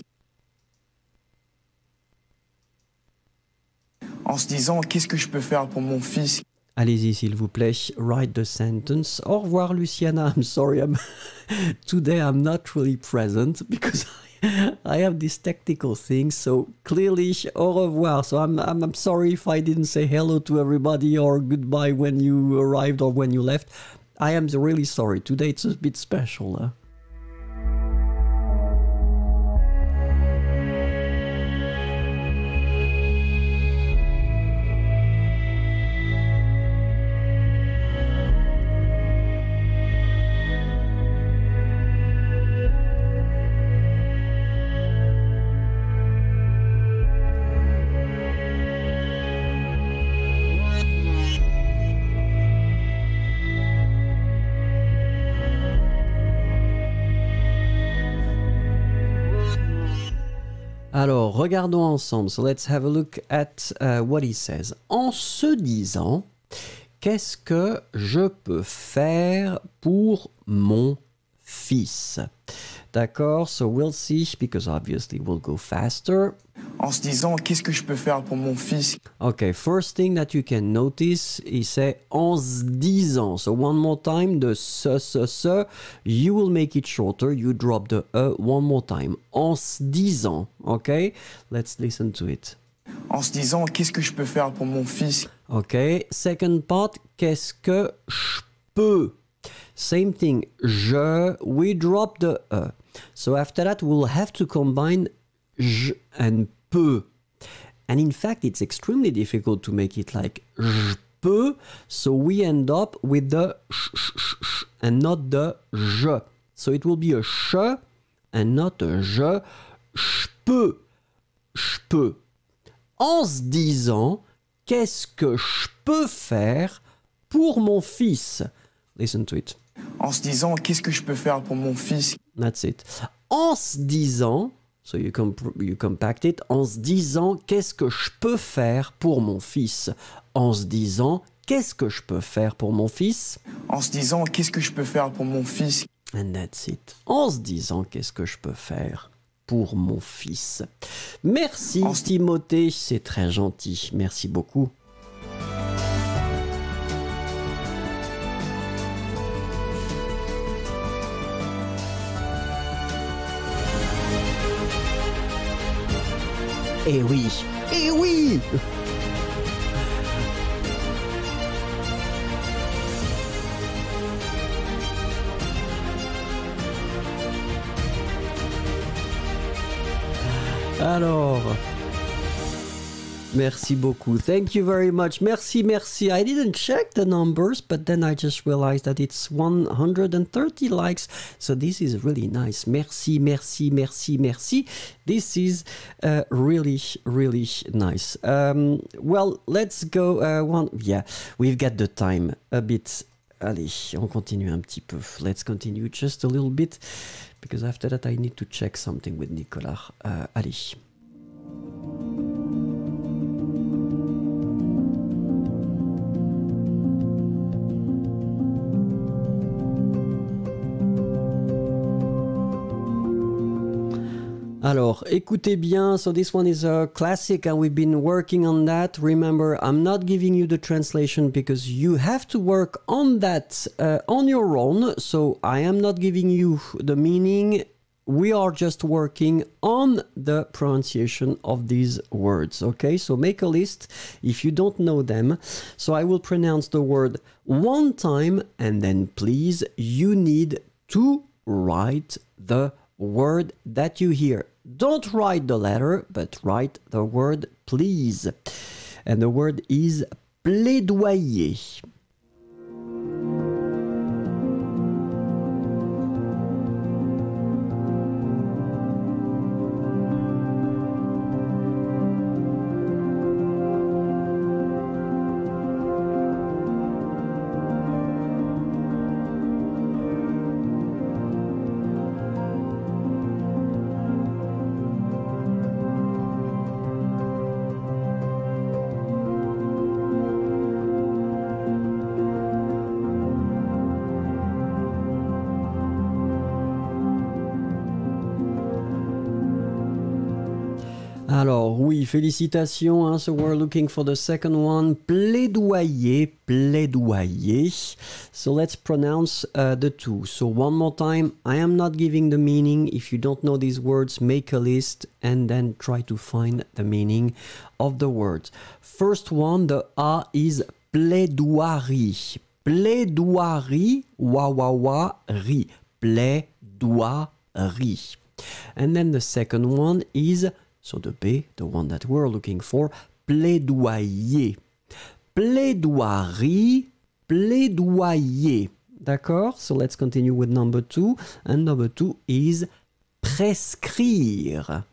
En se disant, qu'est-ce que je peux faire pour mon fils?
Allez-y, s'il vous plaît. Write the sentence. Au revoir, Luciana. I'm sorry. Today I'm not really present because I have these technical things. So clearly, au revoir. So I'm sorry if I didn't say hello to everybody or goodbye when you arrived or when you left. I am really sorry. Today it's a bit special. Huh? Alors, regardons ensemble. So let's have a look at what he says. En se disant, qu'est-ce que je peux faire pour mon fils? D'accord, so we'll see, because obviously we'll go faster.
En se disant, qu'est-ce que je peux faire pour mon fils?
Okay, first thing that you can notice, il say en se disant. So one more time, the se, you will make it shorter. You drop the one more time. En se disant, okay? Let's listen to it.
En se disant, qu'est-ce que je peux faire pour mon fils?
Okay, second part, qu'est-ce que je peux? Same thing, we drop the e. So after that, we'll have to combine je and peux. And in fact, it's extremely difficult to make it like je peux. So we end up with the sh and not the je. So it will be a sh and not a je. Je peux. Je peux. En se disant, qu'est-ce que je peux faire pour mon fils? Listen to it.
En se disant, qu'est-ce que je peux faire pour mon fils?
That's it. En se disant, so you compact it, en se disant, qu'est-ce que je peux faire pour mon fils? En se disant, qu'est-ce que je peux faire pour mon fils?
En se disant, qu'est-ce que je peux faire pour mon fils?
And that's it. En se disant, qu'est-ce que je peux faire pour mon fils? Merci Timothée, c'est très gentil. Merci beaucoup. Eh oui, eh oui. Alors, merci beaucoup. Thank you very much. Merci, merci. I didn't check the numbers, but then I just realized that it's 130 likes. So this is really nice. Merci, merci, merci, merci. This is really, really nice. Well, let's go. Yeah, we've got the time a bit. Allez, on continue un petit peu. Let's continue just a little bit, because after that I need to check something with Nicolas. Allez. Alors, écoutez bien, so this one is a classic and we've been working on that. Remember, I'm not giving you the translation because you have to work on that on your own. So I am not giving you the meaning. We are just working on the pronunciation of these words, okay? So make a list if you don't know them. So I will pronounce the word one time and then please, you need to write the word that you hear. Don't write the letter, but write the word, please. And the word is plaidoyer. Alors oui, félicitations, hein, so we're looking for the second one, plaidoyer, plaidoyer. So let's pronounce the two. So one more time, I am not giving the meaning. If you don't know these words, make a list and then try to find the meaning of the words. First one, the A is plaidoirie. Plaidoirie, wa wa wa, ri. Plaidoirie. And then the second one is, so the B, the one that we're looking for, plaidoyer. Plaidoirie, plaidoyer. D'accord? So let's continue with number two. And number two is prescrire.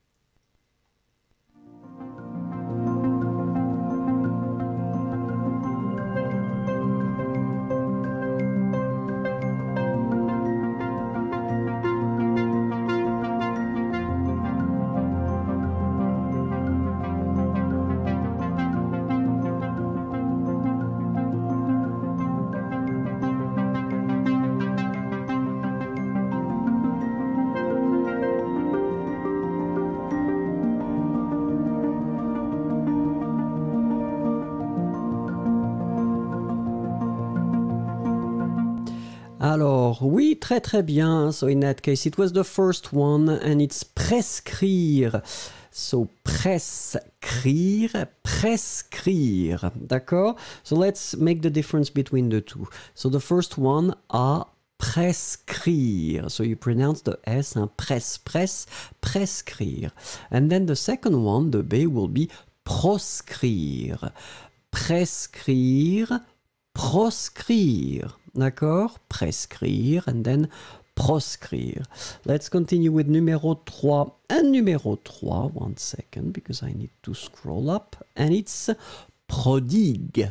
Alors, oui, très très bien. So in that case, it was the first one and it's prescrire. So prescrire, prescrire. D'accord? So let's make the difference between the two. So the first one, à prescrire. So you pronounce the S, hein, prescrire. And then the second one, the B, will be proscrire. Prescrire, proscrire. D'accord? Prescrire and then proscrire. Let's continue with numéro 3. And numéro 3, one second, because I need to scroll up. And it's prodigue.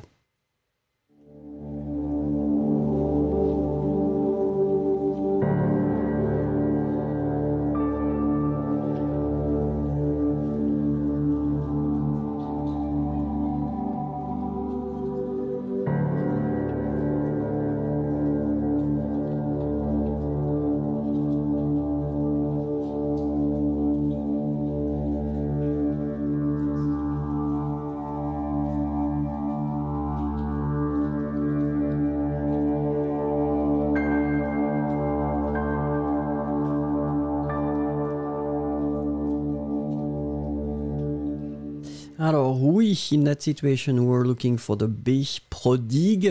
Alors oui, in that situation, we're looking for the B, prodigue,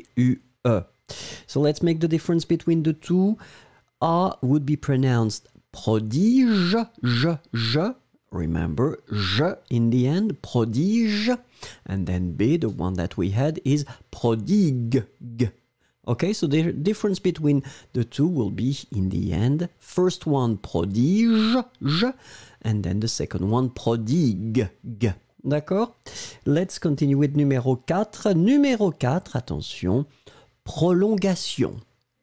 P-R-O-D-I-G-U-E. So let's make the difference between the two. A would be pronounced Prodige, je. Remember, je in the end, prodige. And then B, the one that we had, is prodigue. Okay, so the difference between the two will be in the end. First one, prodige, je. And then the second one, prodigue. D'accord? Let's continue with numéro 4. Numéro 4, attention, prolongation.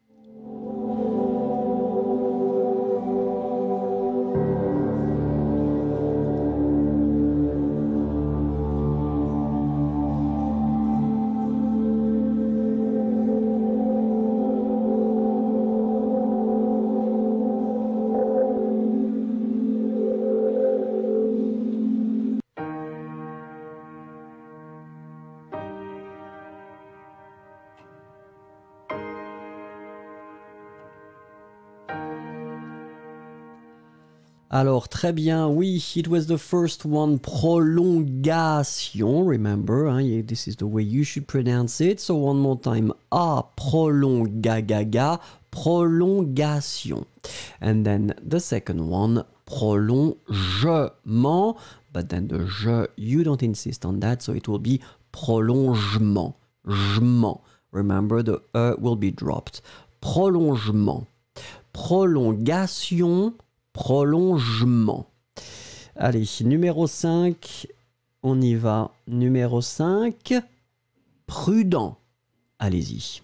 Alors, très bien, oui, it was the first one, prolongation, remember, hein, this is the way you should pronounce it. So one more time, prolongation. And then the second one, prolongement, but then the je, you don't insist on that, so it will be prolongement. Remember, the will be dropped. Prolongement. Prolongation. Prolongement. Allez, numéro 5, on y va. Numéro 5, prudent. Allez-y.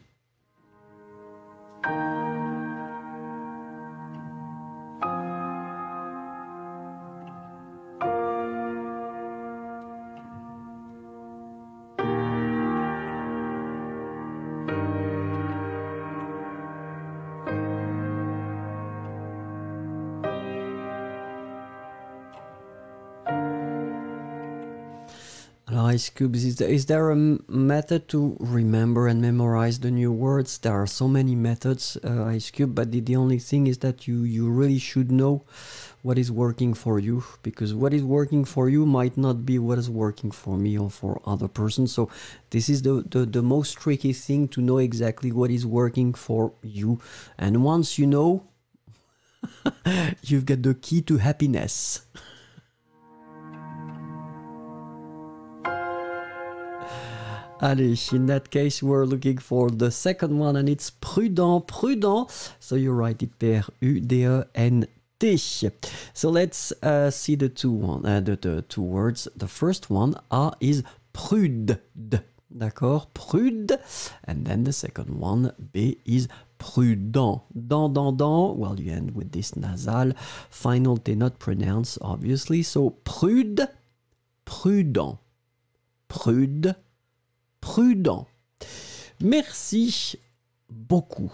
Alors, Ice Cubes, is there a method to remember and memorize the new words? There are so many methods, Ice Cube, but the only thing is that you really should know what is working for you, because what is working for you might not be what is working for me or for other persons. So this is the most tricky thing, to know exactly what is working for you. And once you know, you've got the key to happiness. Allez, in that case, we're looking for the second one, and it's prudent. So you write it P-R-U-D-E-N-T. So let's see the two words. The first one, A, is prude. D'accord? Prude. And then the second one, B, is prudent. Well, you end with this nasal. Final T not pronounced, obviously. So prude, prudent. Prude, prudent. Merci beaucoup.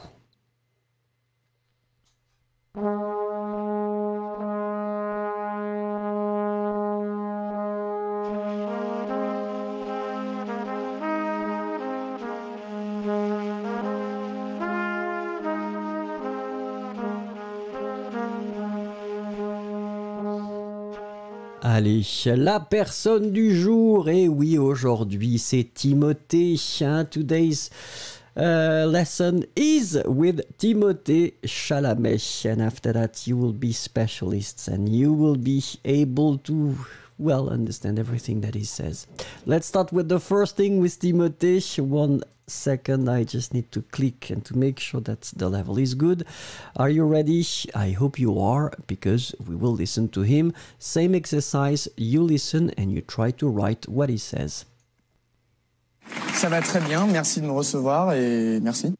Allez, la personne du jour, et oui, aujourd'hui c'est Timothée. Hein? Today's lesson is with Timothée Chalamet, and after that you will be specialists and you will be able to, well, understand everything that he says. Let's start with the first thing with Timothée. 1 second, I just need to click and to make sure that the level is good. Are you ready? I hope you are, because we will listen to him. Same exercise, you listen and you try to write what he says.
Ça va très bien, merci de me recevoir et merci.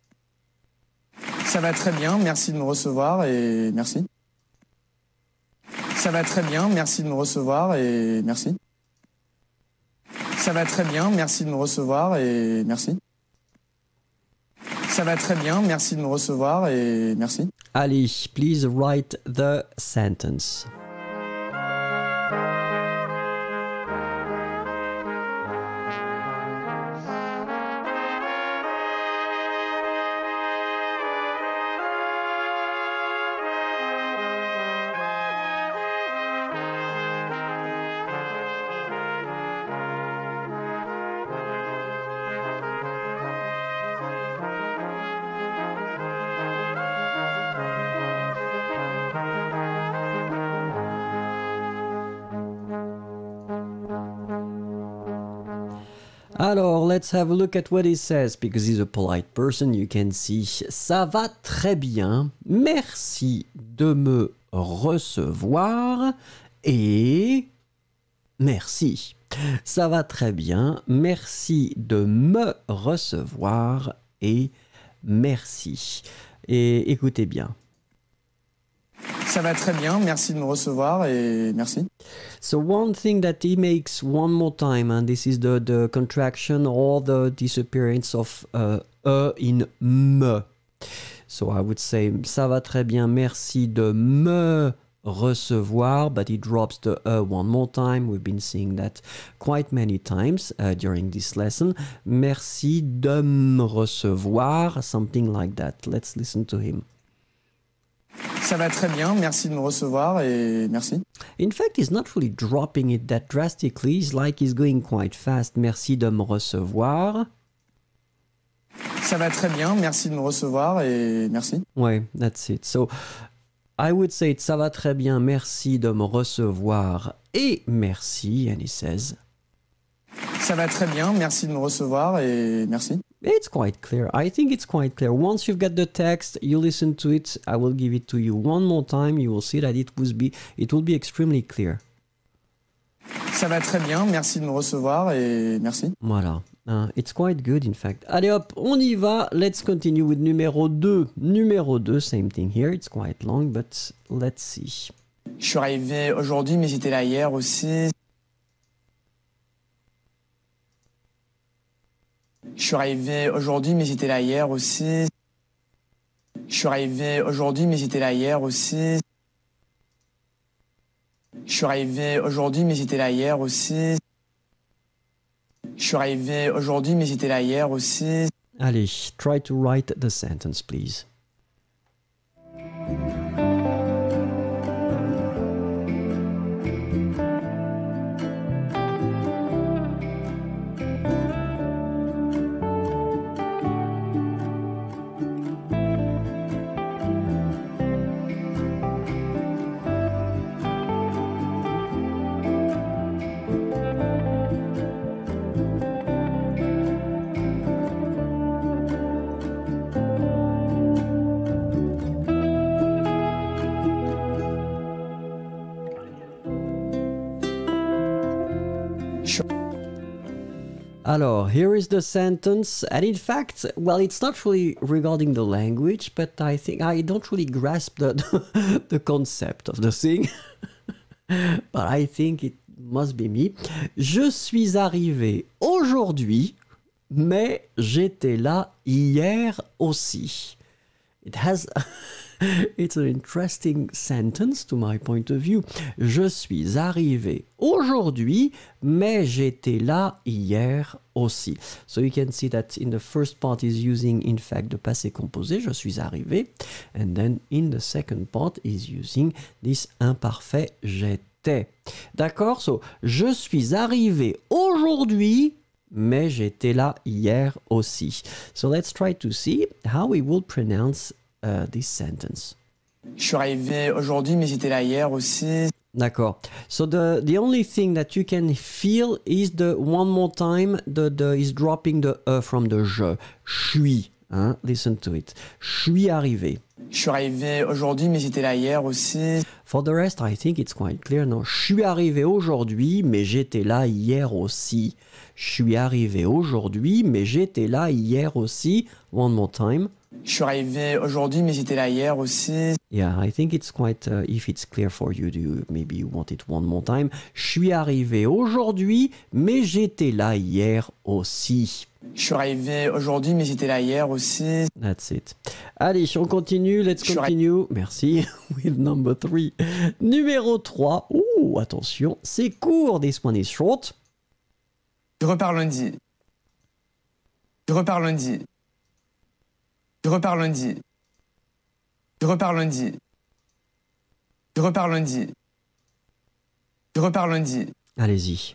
Ça va très bien, merci de me recevoir et merci. Ça va très bien, merci de me recevoir et merci. Ça va très bien, merci de me recevoir et merci. Ça va très bien, merci de me recevoir et merci.
Ali, please write the sentence. Alors, let's have a look at what he says, because he's a polite person, you can see. Ça va très bien, merci de me recevoir et merci. Ça va très bien, merci de me recevoir et merci. Et écoutez bien.
Ça va très bien, merci de me recevoir et merci.
So one thing that he makes one more time, and this is the contraction or the disappearance of in me. So I would say, ça va très bien, merci de me recevoir, but he drops the one more time. We've been seeing that quite many times during this lesson. Merci de me recevoir, something like that. Let's listen to him.
Ça va très bien, merci de me recevoir et merci.
In fact, he's not really dropping it that drastically. It's like he's going quite fast. Merci de me recevoir.
Ça va très bien, merci de me recevoir et merci.
Ouais, that's it. So, I would say ça va très bien, merci de me recevoir et merci. And he says,
ça va très bien, merci de me recevoir et merci.
It's quite clear. I think it's quite clear. Once you've got the text, you listen to it. I will give it to you one more time. You will see that it will be extremely clear.
Ça va très bien, merci de me recevoir et merci.
Voilà. It's quite good, in fact. Allez hop, on y va. Let's continue with numéro 2. Numéro 2, same thing here. It's quite long, but let's see.
Je suis arrivé aujourd'hui, mais j'étais là hier aussi. Je suis arrivé aujourd'hui, mais j'étais là hier aussi. Je suis arrivé aujourd'hui, mais j'étais là hier aussi. Je suis arrivé aujourd'hui, mais j'étais là hier aussi. Je suis arrivé aujourd'hui, mais j'étais là hier aussi.
Allez, try to write the sentence, please. Alors, here is the sentence, and in fact, well, it's not really regarding the language, but I think I don't really grasp the concept of the thing, but I think it must be me. Je suis arrivé aujourd'hui, mais j'étais là hier aussi. It has... It's an interesting sentence to my point of view. Je suis arrivé aujourd'hui, mais j'étais là hier aussi. So you can see that in the first part is using in fact the passé composé, je suis arrivé, and then in the second part is using this imparfait j'étais. D'accord? So, je suis arrivé aujourd'hui, mais j'étais là hier aussi. So let's try to see how we will pronounce this sentence.
Je suis arrivé aujourd'hui, mais j'étais là hier aussi.
D'accord. So the only thing that you can feel is the one more time is dropping the from the je. Suis. Hein? Listen to it. Je suis arrivé.
Je suis arrivé aujourd'hui, mais j'étais là hier aussi.
For the rest, I think it's quite clear. Non, je suis arrivé aujourd'hui, mais j'étais là hier aussi. Je suis arrivé aujourd'hui, mais j'étais là hier aussi. One more time.
Je suis arrivé aujourd'hui, mais j'étais là hier aussi.
Yeah, I think it's quite, if it's clear for you, maybe you want it one more time. Je suis arrivé aujourd'hui, mais j'étais là hier aussi.
Je suis arrivé aujourd'hui, mais j'étais là hier aussi.
That's it. Allez, on continue. Let's continue. Merci. With number 3. Numéro 3. Ouh, attention, c'est court. This one is short.
Je repars lundi. Je repars lundi. Je repars lundi. Je repars lundi. Je repars lundi. Je repars lundi.
Allez-y.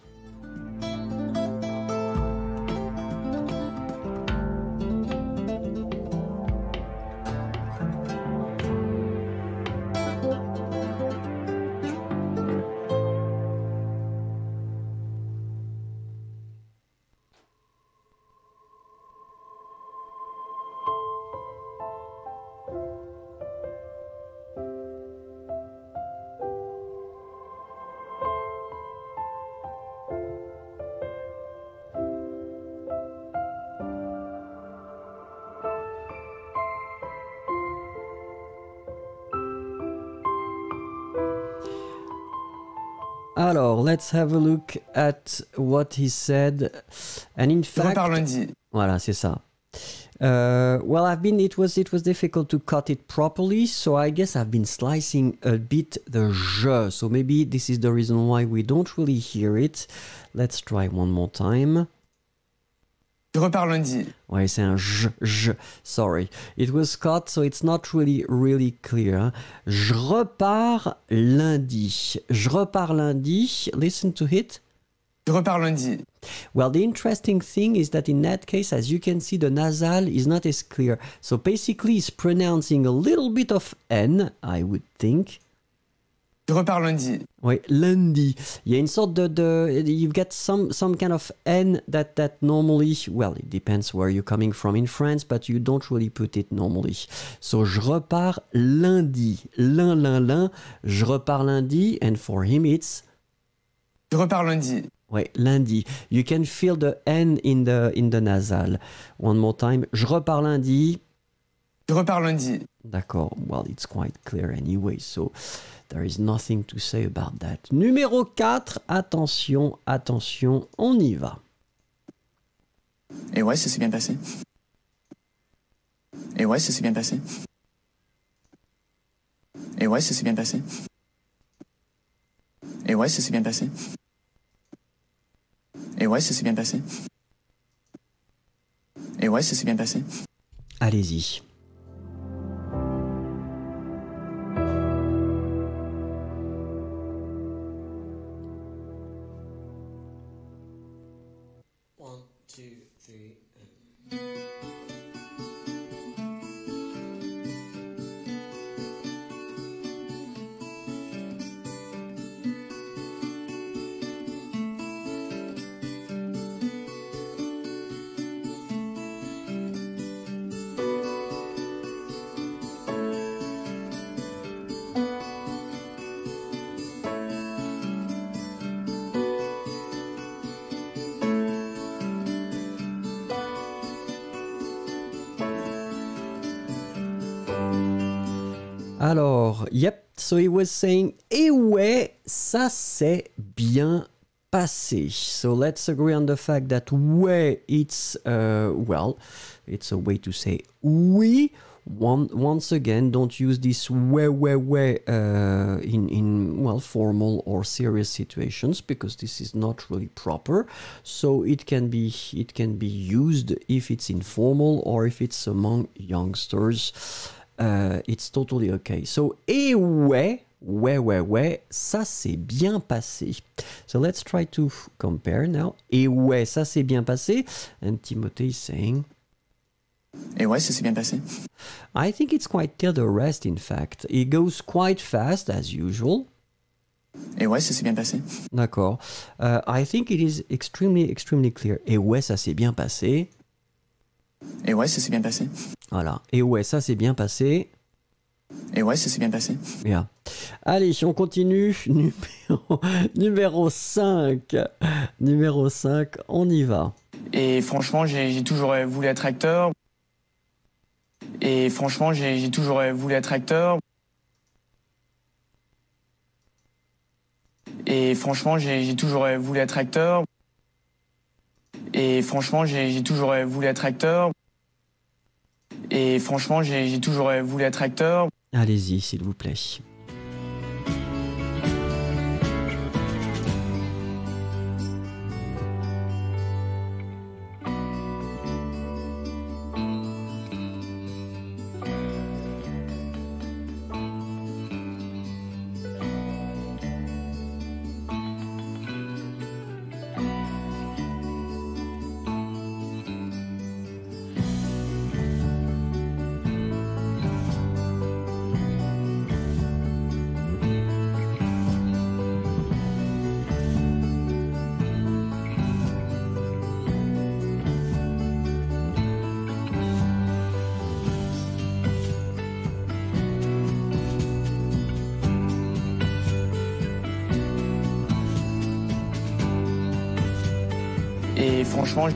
Alors, let's have a look at what he said. And in
Je
fact,
repars lundi.
voilà, c'est ça. Well, it was difficult to cut it properly, so I guess I've been slicing a bit the je. So maybe this is the reason why we don't really hear it. Let's try one more time.
Je repars lundi.
Ouais, c'est un je. Sorry. It was cut, so it's not really clear. Hein. Je repars lundi. Je repars lundi. Listen to it.
Je repars lundi.
Well, the interesting thing is that in that case, as you can see, the nasal is not as clear. So basically, it's pronouncing a little bit of N, I would think.
Je repars lundi.
Oui, lundi. Il y a une sorte you've got some kind of N that normally, well, it depends where you're coming from in France, but you don't really put it normally. So, je repars lundi. L'un. Je repars lundi, and for him, it's...
Je repars lundi.
Ouais, lundi. You can feel the N in the nasal. One more time. Je repars lundi.
Je repars lundi.
D'accord. Well, it's quite clear anyway, so there is nothing to say about that. Numéro 4. Attention, on y va.
Et ouais, ça s'est bien passé. Et ouais, ça s'est bien passé. Et ouais, ça s'est bien passé. Et ouais, ça s'est bien passé. Et ouais, ça s'est bien passé. Et ouais, ça s'est bien passé.
Allez-y. One, two, three. Alors, yep, so he was saying, et ouais, ça s'est bien passé. So let's agree on the fact that ouais, it's, well, it's a way to say oui. Once again, don't use this ouais in well, formal or serious situations, because this is not really proper. So it can be used if it's informal or if it's among youngsters. It's totally okay. So, et ouais, ça s'est bien passé. So let's try to compare now. Et ouais, ça s'est bien passé. And Timothée is saying...
Et ouais, ça s'est bien passé.
I think it's quite clear the rest, in fact. It goes quite fast, as usual.
Et ouais, ça s'est bien passé.
D'accord. I think it is extremely clear. Et ouais, ça s'est bien passé.
Et ouais, ça s'est bien passé.
Voilà. Et ouais, ça s'est bien passé.
Et ouais, ça s'est bien passé.
Bien. Allez, on continue. Numéro 5. Numéro 5, on y va.
Et franchement, j'ai toujours voulu être acteur. Et franchement, j'ai toujours voulu être acteur. Et franchement, j'ai toujours voulu être acteur. Et franchement, j'ai toujours voulu être acteur. Et franchement, j'ai toujours voulu être acteur.
Allez-y, s'il vous plaît.
franchement,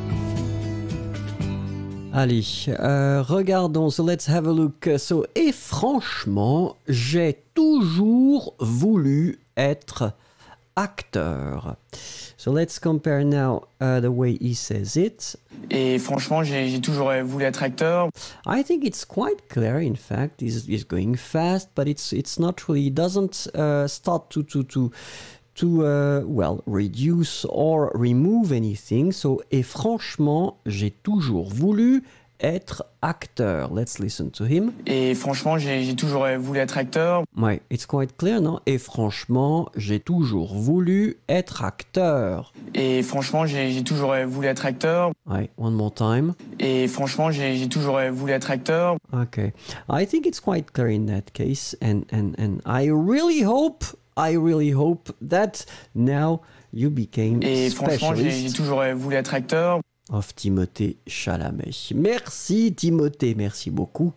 Allez, regardons. So let's have a look. So, et franchement, j'ai toujours voulu être acteur. So let's compare now the way he says it.
et franchement, j'ai toujours voulu être acteur.
I think it's quite clear. In fact, he's going fast, but it's not really. It doesn't start to well, reduce or remove anything. So, et franchement, j'ai toujours voulu être acteur. Let's listen to him.
Et franchement, j'ai toujours voulu être acteur.
Ouais, it's quite clear, non? Et franchement, j'ai toujours voulu être acteur.
Et franchement, j'ai toujours voulu être acteur.
Ouais, one more time.
Et franchement, j'ai toujours voulu être acteur.
Okay. I think it's quite clear in that case, and I really hope that now you became
Et franchement, j'ai
specialist
toujours voulu être acteur.
of Timothée Chalamet. Merci Timothée, merci beaucoup.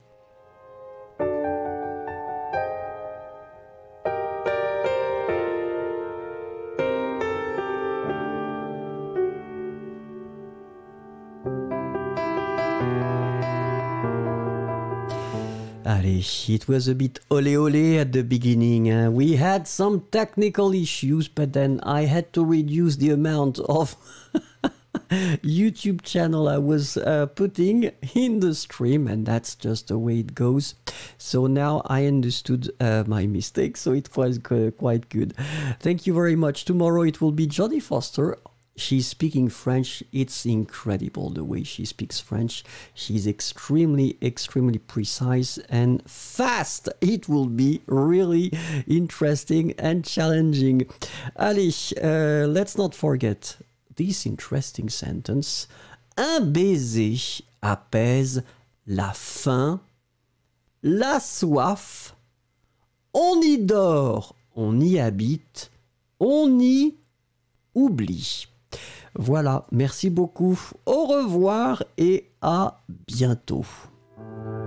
Allez, it was a bit ole ole at the beginning. We had some technical issues, but then I had to reduce the amount of YouTube channel I was putting in the stream, and that's just the way it goes. So now I understood my mistake, so it was quite good. Thank you very much. Tomorrow it will be Jodie Foster. She's speaking French. It's incredible the way she speaks French. She's extremely precise and fast. It will be really interesting and challenging. Allez, let's not forget this interesting sentence. Un baiser apaise la faim, la soif. On y dort, on y habite, on y oublie. Voilà, merci beaucoup. Au revoir et à bientôt.